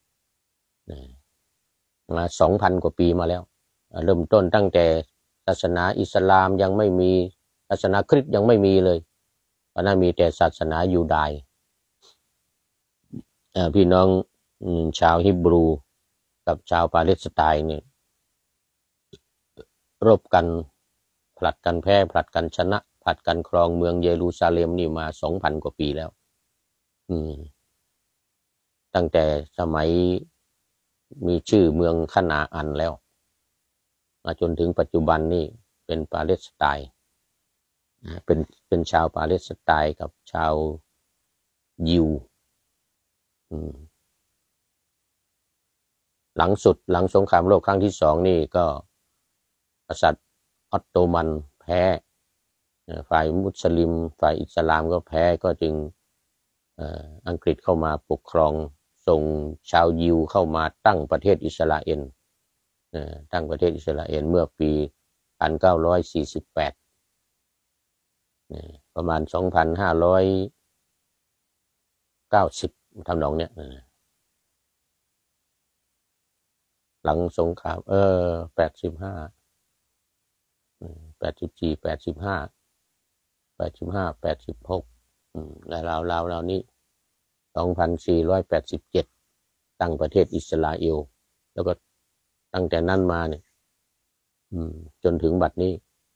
มาสองพันกว่าปีมาแล้วเริ่มต้นตั้งแต่ศาสนาอิสลามยังไม่มีศาสนาคริสต์ยังไม่มีเลยเพราะนั้นมีแต่ศาสนายูดาห์พี่น้องชาวฮิบรูกับชาวปาเลสไตน์เนี่ยรบกันผลัดกันแพ้ผลัดกันชนะผลัดกันครองเมืองเยรูซาเล็มนี่มาสองพันกว่าปีแล้วอืมตั้งแต่สมัยมีชื่อเมืองคณาอันแล้วมาจนถึงปัจจุบันนี่เป็นปาเลสไตน์เป็นเป็นชาวปาเลสไตน์กับชาวยิวหลังสุดหลังสงครามโลกครั้งที่สองนี่ก็กษัตริย์ออตโตมันแพ้ฝ่ายมุสลิมฝ่ายอิสลามก็แพ้ก็จึงอังกฤษเข้ามาปกครองส่งชาวยิวเข้ามาตั้งประเทศอิสราเอลตั้งประเทศอิสราเอลเมื่อปีหนึ่งพันเก้าร้อยสี่สิบแปดประมาณสองพันห้าร้อยเก้าสิบทำนองเนี้ยหลังสงครามเออแปดสิบห้าแปดสิบสี่แปดสิบห้าแปดสิบห้าแปดสิบหกและราวราวราวนี้สองพันสี่ร้อยแปดสิบเจ็ดตั้งประเทศอิสราเอลแล้วก็ตั้งแต่นั้นมาเนี่ยจนถึงบัดนี้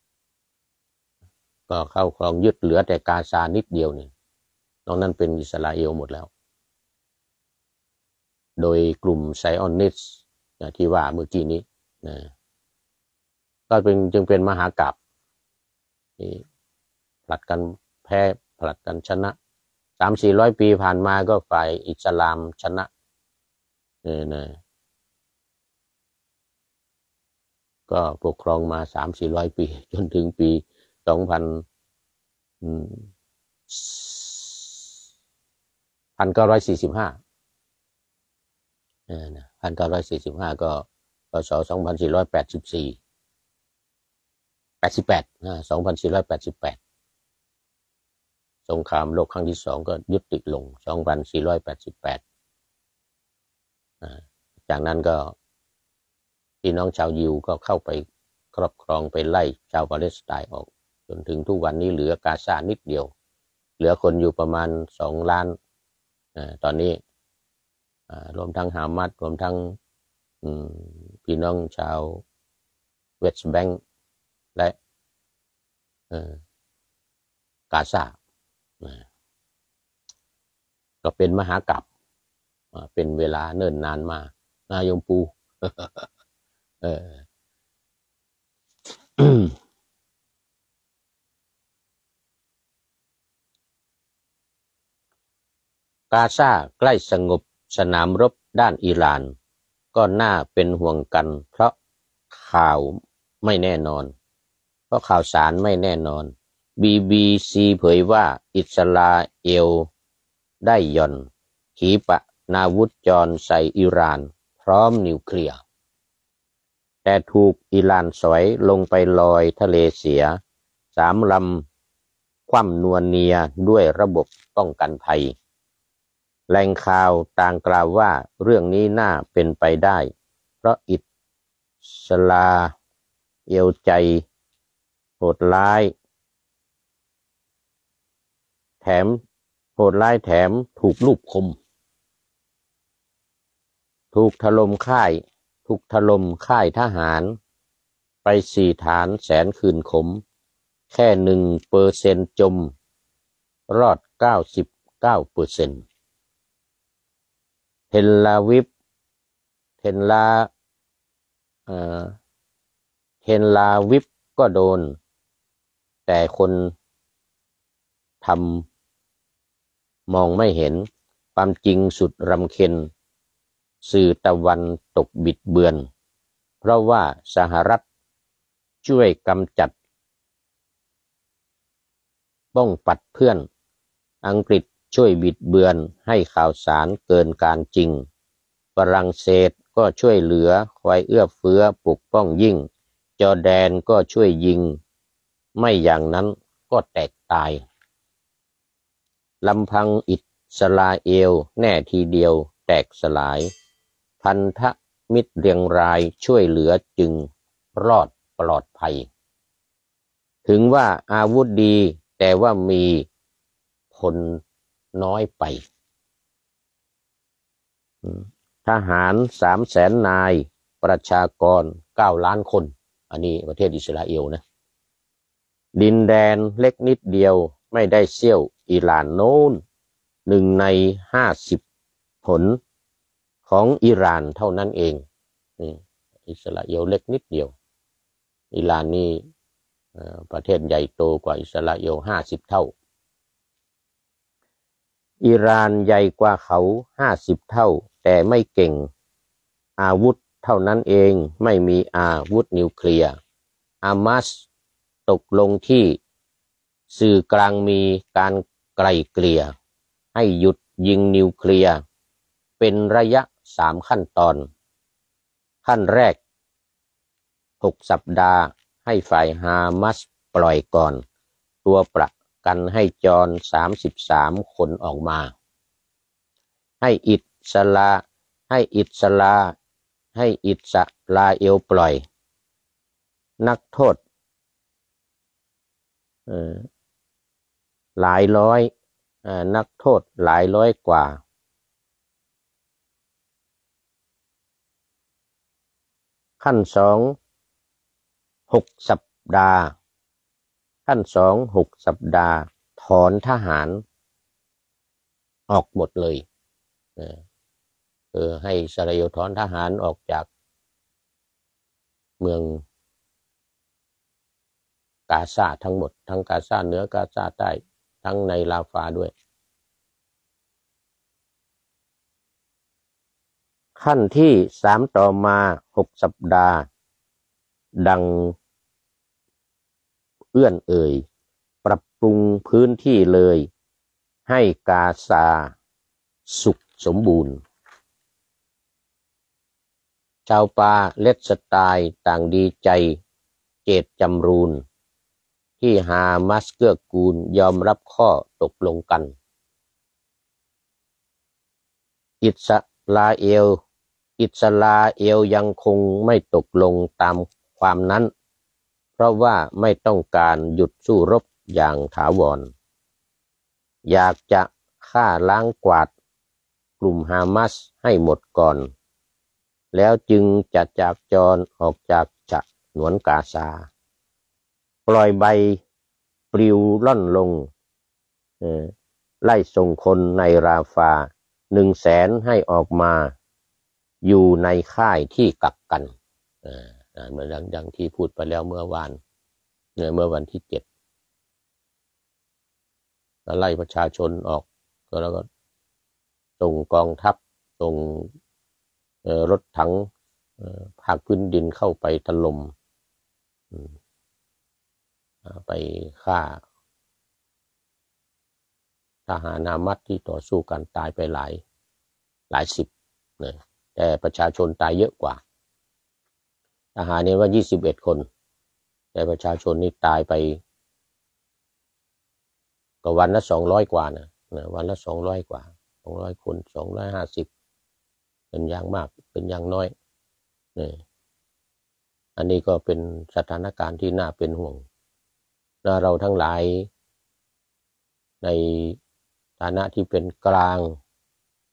ก็เข้าครองยึดเหลือแต่กาซานิดเดียวเนี่ยนอกนั้นเป็นอิสราเอลหมดแล้วโดยกลุ่มไซออนิสต์ที่ว่าเมื่อกี้นี้นะก็เป็นจึงเป็นมหากาพย์ผลัดกันแพ้ผลัดกันชนะสามสี่ร้อยปีผ่านมาก็ฝ่ายอิสลามชนะเนี่ยนะก็ปกครองมาสามสี่ร้อยปีจนถึงปีสองพันพันเก้าร้อยสี่สิบห้าพันเก้าร้อยสี่สิบห้าก็พศสองพันสี่ร้อยแปดสิบสี่แปดสิบแปดนะสองพันสี่ร้อยแปดสิบแปดสงครามโลกครั้งที่สองก็ยุติลงสองพันสี่ร้อยแปดสิบแปดจากนั้นก็พี่น้องชาวยิวก็เข้าไปครอบครองไปไล่ชาวปาเลสไตน์ออกจนถึงทุกวันนี้เหลือกาซานิดเดียวเหลือคนอยู่ประมาณสองล้านตอนนี้รวมทั้งฮามาสรวมทั้งพี่น้องชาวเวสต์แบงก์และกาซาก็เป็นมหากาพย์เป็นเวลาเนิ่นนานมานายมปูเออกาซาใกล้สงบสนามรบด้านอิหร่านก็น่าเป็นห่วงกันเพราะข่าวไม่แน่นอนเพราะข่าวสารไม่แน่นอน บี บี ซี เผยว่าอิสราเอลได้หย่อนขีปนาวุธจรใส่อิหร่านพร้อมนิวเคลียร์แต่ถูกอิหร่านสอยลงไปลอยทะเลเสียสามลำคว่ำนัวเนียด้วยระบบป้องกันภัยแหล่งข่าวต่างกล่าวว่าเรื่องนี้น่าเป็นไปได้เพราะอิสราเอลใจโหดร้ายแถมโหดร้ายแถมถูกลูกคมถูกถล่มค่ายถูกถล่มค่ายทหารไปสี่ฐานแสนคืนขมแค่หนึ่งเปอร์เซ็นต์จมรอดเก้าสิบเก้าเปอร์เซ็นต์เทลอาวิฟเทนลาเอ่อเทนลาวิฟก็โดนแต่คนทำมองไม่เห็นความจริงสุดรำเค็ญสื่อตะวันตกบิดเบือนเพราะว่าสหรัฐช่วยกำจัดป้องปัดเพื่อนอังกฤษช่วยบิดเบือนให้ข่าวสารเกินการจริงฝรั่งเศสก็ช่วยเหลือคอยเอื้อเฟื้อปกป้องยิ่งจอร์แดนก็ช่วยยิงไม่อย่างนั้นก็แตกตายลำพังอิสราเอลแน่ทีเดียวแตกสลายพันธมิตรเรียงรายช่วยเหลือจึงรอดปลอดภัยถึงว่าอาวุธดีแต่ว่ามีผลน้อยไปทหารสามแสนนายประชากรเก้าล้านคนอันนี้ประเทศอิสราเอลนะดินแดนเล็กนิดเดียวไม่ได้เสี้ยวอิหร่านโน้นหนึ่งในห้าสิบผลของอิหร่านเท่านั้นเองอิสราเอลเล็กนิดเดียวอิหร่านนี่ประเทศใหญ่โตกว่าอิสราเอลห้าสิบเท่าอิหร่านใหญ่กว่าเขาห้าสิบเท่าแต่ไม่เก่งอาวุธเท่านั้นเองไม่มีอาวุธนิวเคลียร์ฮามาสตกลงที่สื่อกลางมีการไกล่เกลี่ยให้หยุดยิงนิวเคลียร์เป็นระยะสามขั้นตอนขั้นแรกหกสัปดาห์ให้ฝ่ายฮามาสปล่อยก่อนตัวประกันให้จรสามสิบสามคนออกมาให้อิสราให้อิสราให้อิสราเอลปล่อยนักโทษหลายร้อยนักโทษหลายร้อยกว่าขั้นสองหกสัปดาห์ขั้นสองหกสัปดาห์ถอนทหารออกหมดเลยเออให้อิสราเอลถอนทหารออกจากเมืองกาซาทั้งหมดทั้งกาซาเหนือกาซาใต้ทั้งในลาฟาด้วยขั้นที่สามต่อมาหกสัปดาห์ดังเอื้อนเอ่ยปรับปรุงพื้นที่เลยให้กาซาสุขสมบูรณ์ชาวปาเลสไตน์ต่างดีใจเจตจำรูนที่ฮามาสเกื้อกูลยอมรับข้อตกลงกันอิสราเอลอิสราเอลยังคงไม่ตกลงตามความนั้นเพราะว่าไม่ต้องการหยุดสู้รบอย่างถาวรอยากจะฆ่าล้างกวาดกลุ่มฮามาสให้หมดก่อนแล้วจึงจะจากจรออกจากฉนวนกาซาปล่อยใบปลิวล่อนลงไล่ส่งคนในราฟาหนึ่งแสนให้ออกมาอยู่ในค่ายที่กักกันเหมือนดังที่พูดไปแล้วเมื่อวานเมื่อวันที่เจ็ดไล่ประชาชนออกแล้วก็ส่งกองทัพส่งรถถังภาคพื้นดินเข้าไปถล่มไปฆ่าทหารฮามาสที่ต่อสู้กันตายไปหลายหลายสิบนะแต่ประชาชนตายเยอะกว่าทหารเนี่ยว่ายี่สิบเอ็ดคนแต่ประชาชนนี่ตายไปก็วันละสองร้อยกว่านะวันละสองร้อยกว่าสองร้อยคนสองร้อยห้าสิบเป็นอย่างมากเป็นอย่างน้อยนี่อันนี้ก็เป็นสถานการณ์ที่น่าเป็นห่วงและเราทั้งหลายในฐานะที่เป็นกลาง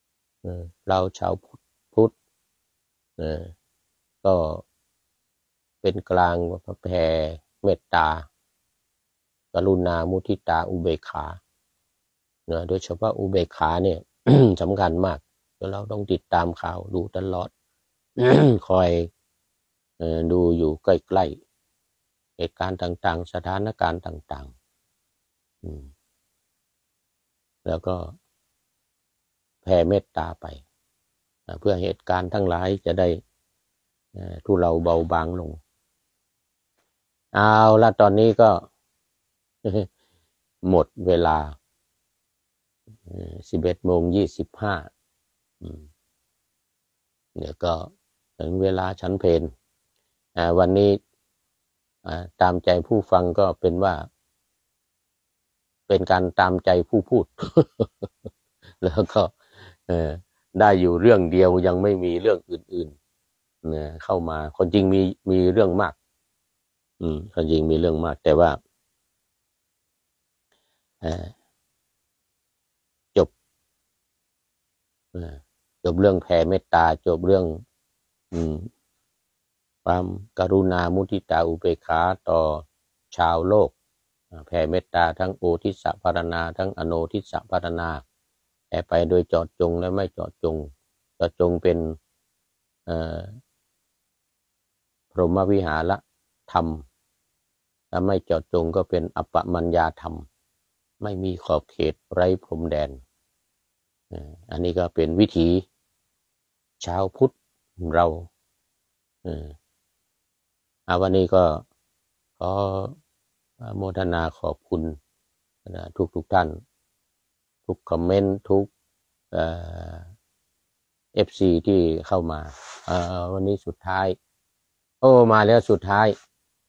เราชาวพุทธก็เป็นกลางแผ่เมตตากรุณามุทิตาอุเบกขาเนะโดยเฉพาะอุเบกขาเนี่ย สำคัญมากเราต้องติดตามข่าวดูตลอด คอยดูอยู่ใกล้ๆเหตุการณ์ต่างๆสถานการณ์ต่างๆแล้วก็แผ่เมตตาไปเพื่อเหตุการณ์ทั้งหลายจะได้ทุเลาเบาบางลงเอาละตอนนี้ก็ หมดเวลาสิบเอ็ดโมงยี่สิบห้าเดี๋ยวก็ถึงเวลาฉันเพลวันนี้ตามใจผู้ฟังก็เป็นว่าเป็นการตามใจผู้พูด แล้วก็ได้อยู่เรื่องเดียวยังไม่มีเรื่องอื่นๆเข้ามาคนจริงมีมีเรื่องมากอืมคนจริงมีเรื่องมากแต่ว่าจบจบเรื่องแผ่เมตตาจบเรื่องอืมความกรุณามุทิตาอุเบกขาต่อชาวโลกแผ่เมตตาทั้งโอทิสสะภารณาทั้งอโนทิสสะภารณาแผ่ไปโดยเจาะจงและไม่เจาะจงเจาะจงเป็นพรหมวิหารธรรมและไม่เจาะจงก็เป็นอัปปมัญญาธรรมไม่มีขอบเขตไร้พรมแดนอันนี้ก็เป็นวิถีชาวพุทธเราอาวันนี้ก็ขอโมทนาขอบคุณทุกทุกท่านทุกคอมเมนต์ทุกเอฟซีที่เข้ามาวันนี้สุดท้ายโอ้มาแล้วสุดท้าย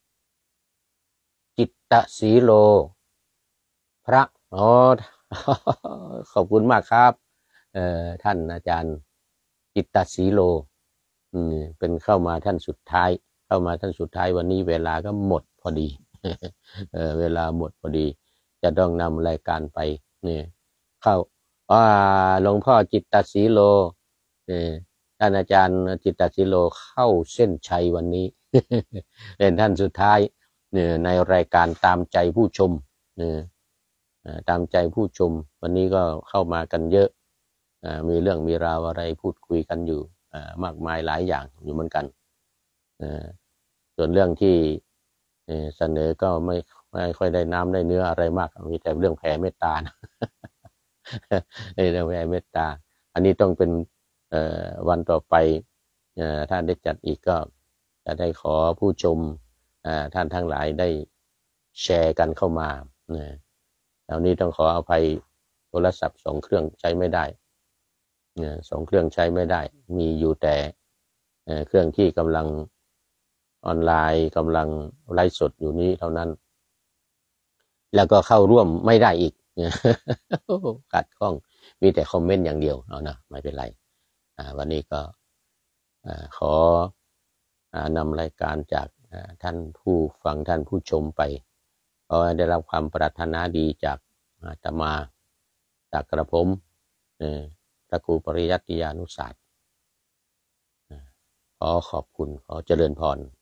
จิตตสีโลพระอ๋อขอบคุณมากครับท่านอาจารย์จิตตสีโลเป็นเข้ามาท่านสุดท้ายเข้ามาท่านสุดท้ายวันนี้เวลาก็หมดพอดี เออเวลาหมดพอดีจะต้องนำรายการไปเนี่ยเข้าอ่าหลวงพ่อจิตตสีโลเนี่ยท่านอาจารย์จิตตสีโลเข้าเส้นชัยวันนี้ เป็นท่านสุดท้ายเนี่ยในรายการตามใจผู้ชมเนี่ยตามใจผู้ชมวันนี้ก็เข้ามากันเยอะมีเรื่องมีราวอะไรพูดคุยกันอยู่มากมายหลายอย่างอยู่เหมือนกันส่วนเรื่องที่เสนอก็ไม่ไม่ค่อยได้น้ำได้เนื้ออะไรมากมีแต่เรื่องแผ่เมตตานะ เรื่องแผ่เมตตาอันนี้ต้องเป็นวันต่อไปท่านได้จัดอีกก็จะได้ขอผู้ชมท่านทั้งหลายได้แชร์กันเข้ามาแล้วนี้ต้องขออภัยโทรศัพท์สองเครื่องใช้ไม่ได้สองเครื่องใช้ไม่ได้มีอยู่แต่เครื่องที่กำลังออนไลน์กำลังไลฟ์สดอยู่นี้เท่านั้นแล้วก็เข้าร่วมไม่ได้อีกขัดข้องมีแต่คอมเมนต์อย่างเดียวเอานะไม่เป็นไรวันนี้ก็ขอนำรายการจากท่านผู้ฟังท่านผู้ชมไปขอได้รับความปรารถนาดีจากอาตมาจากกระผมพระครูปริยัติยานุศาสตร์ขอขอบคุณขอเจริญพร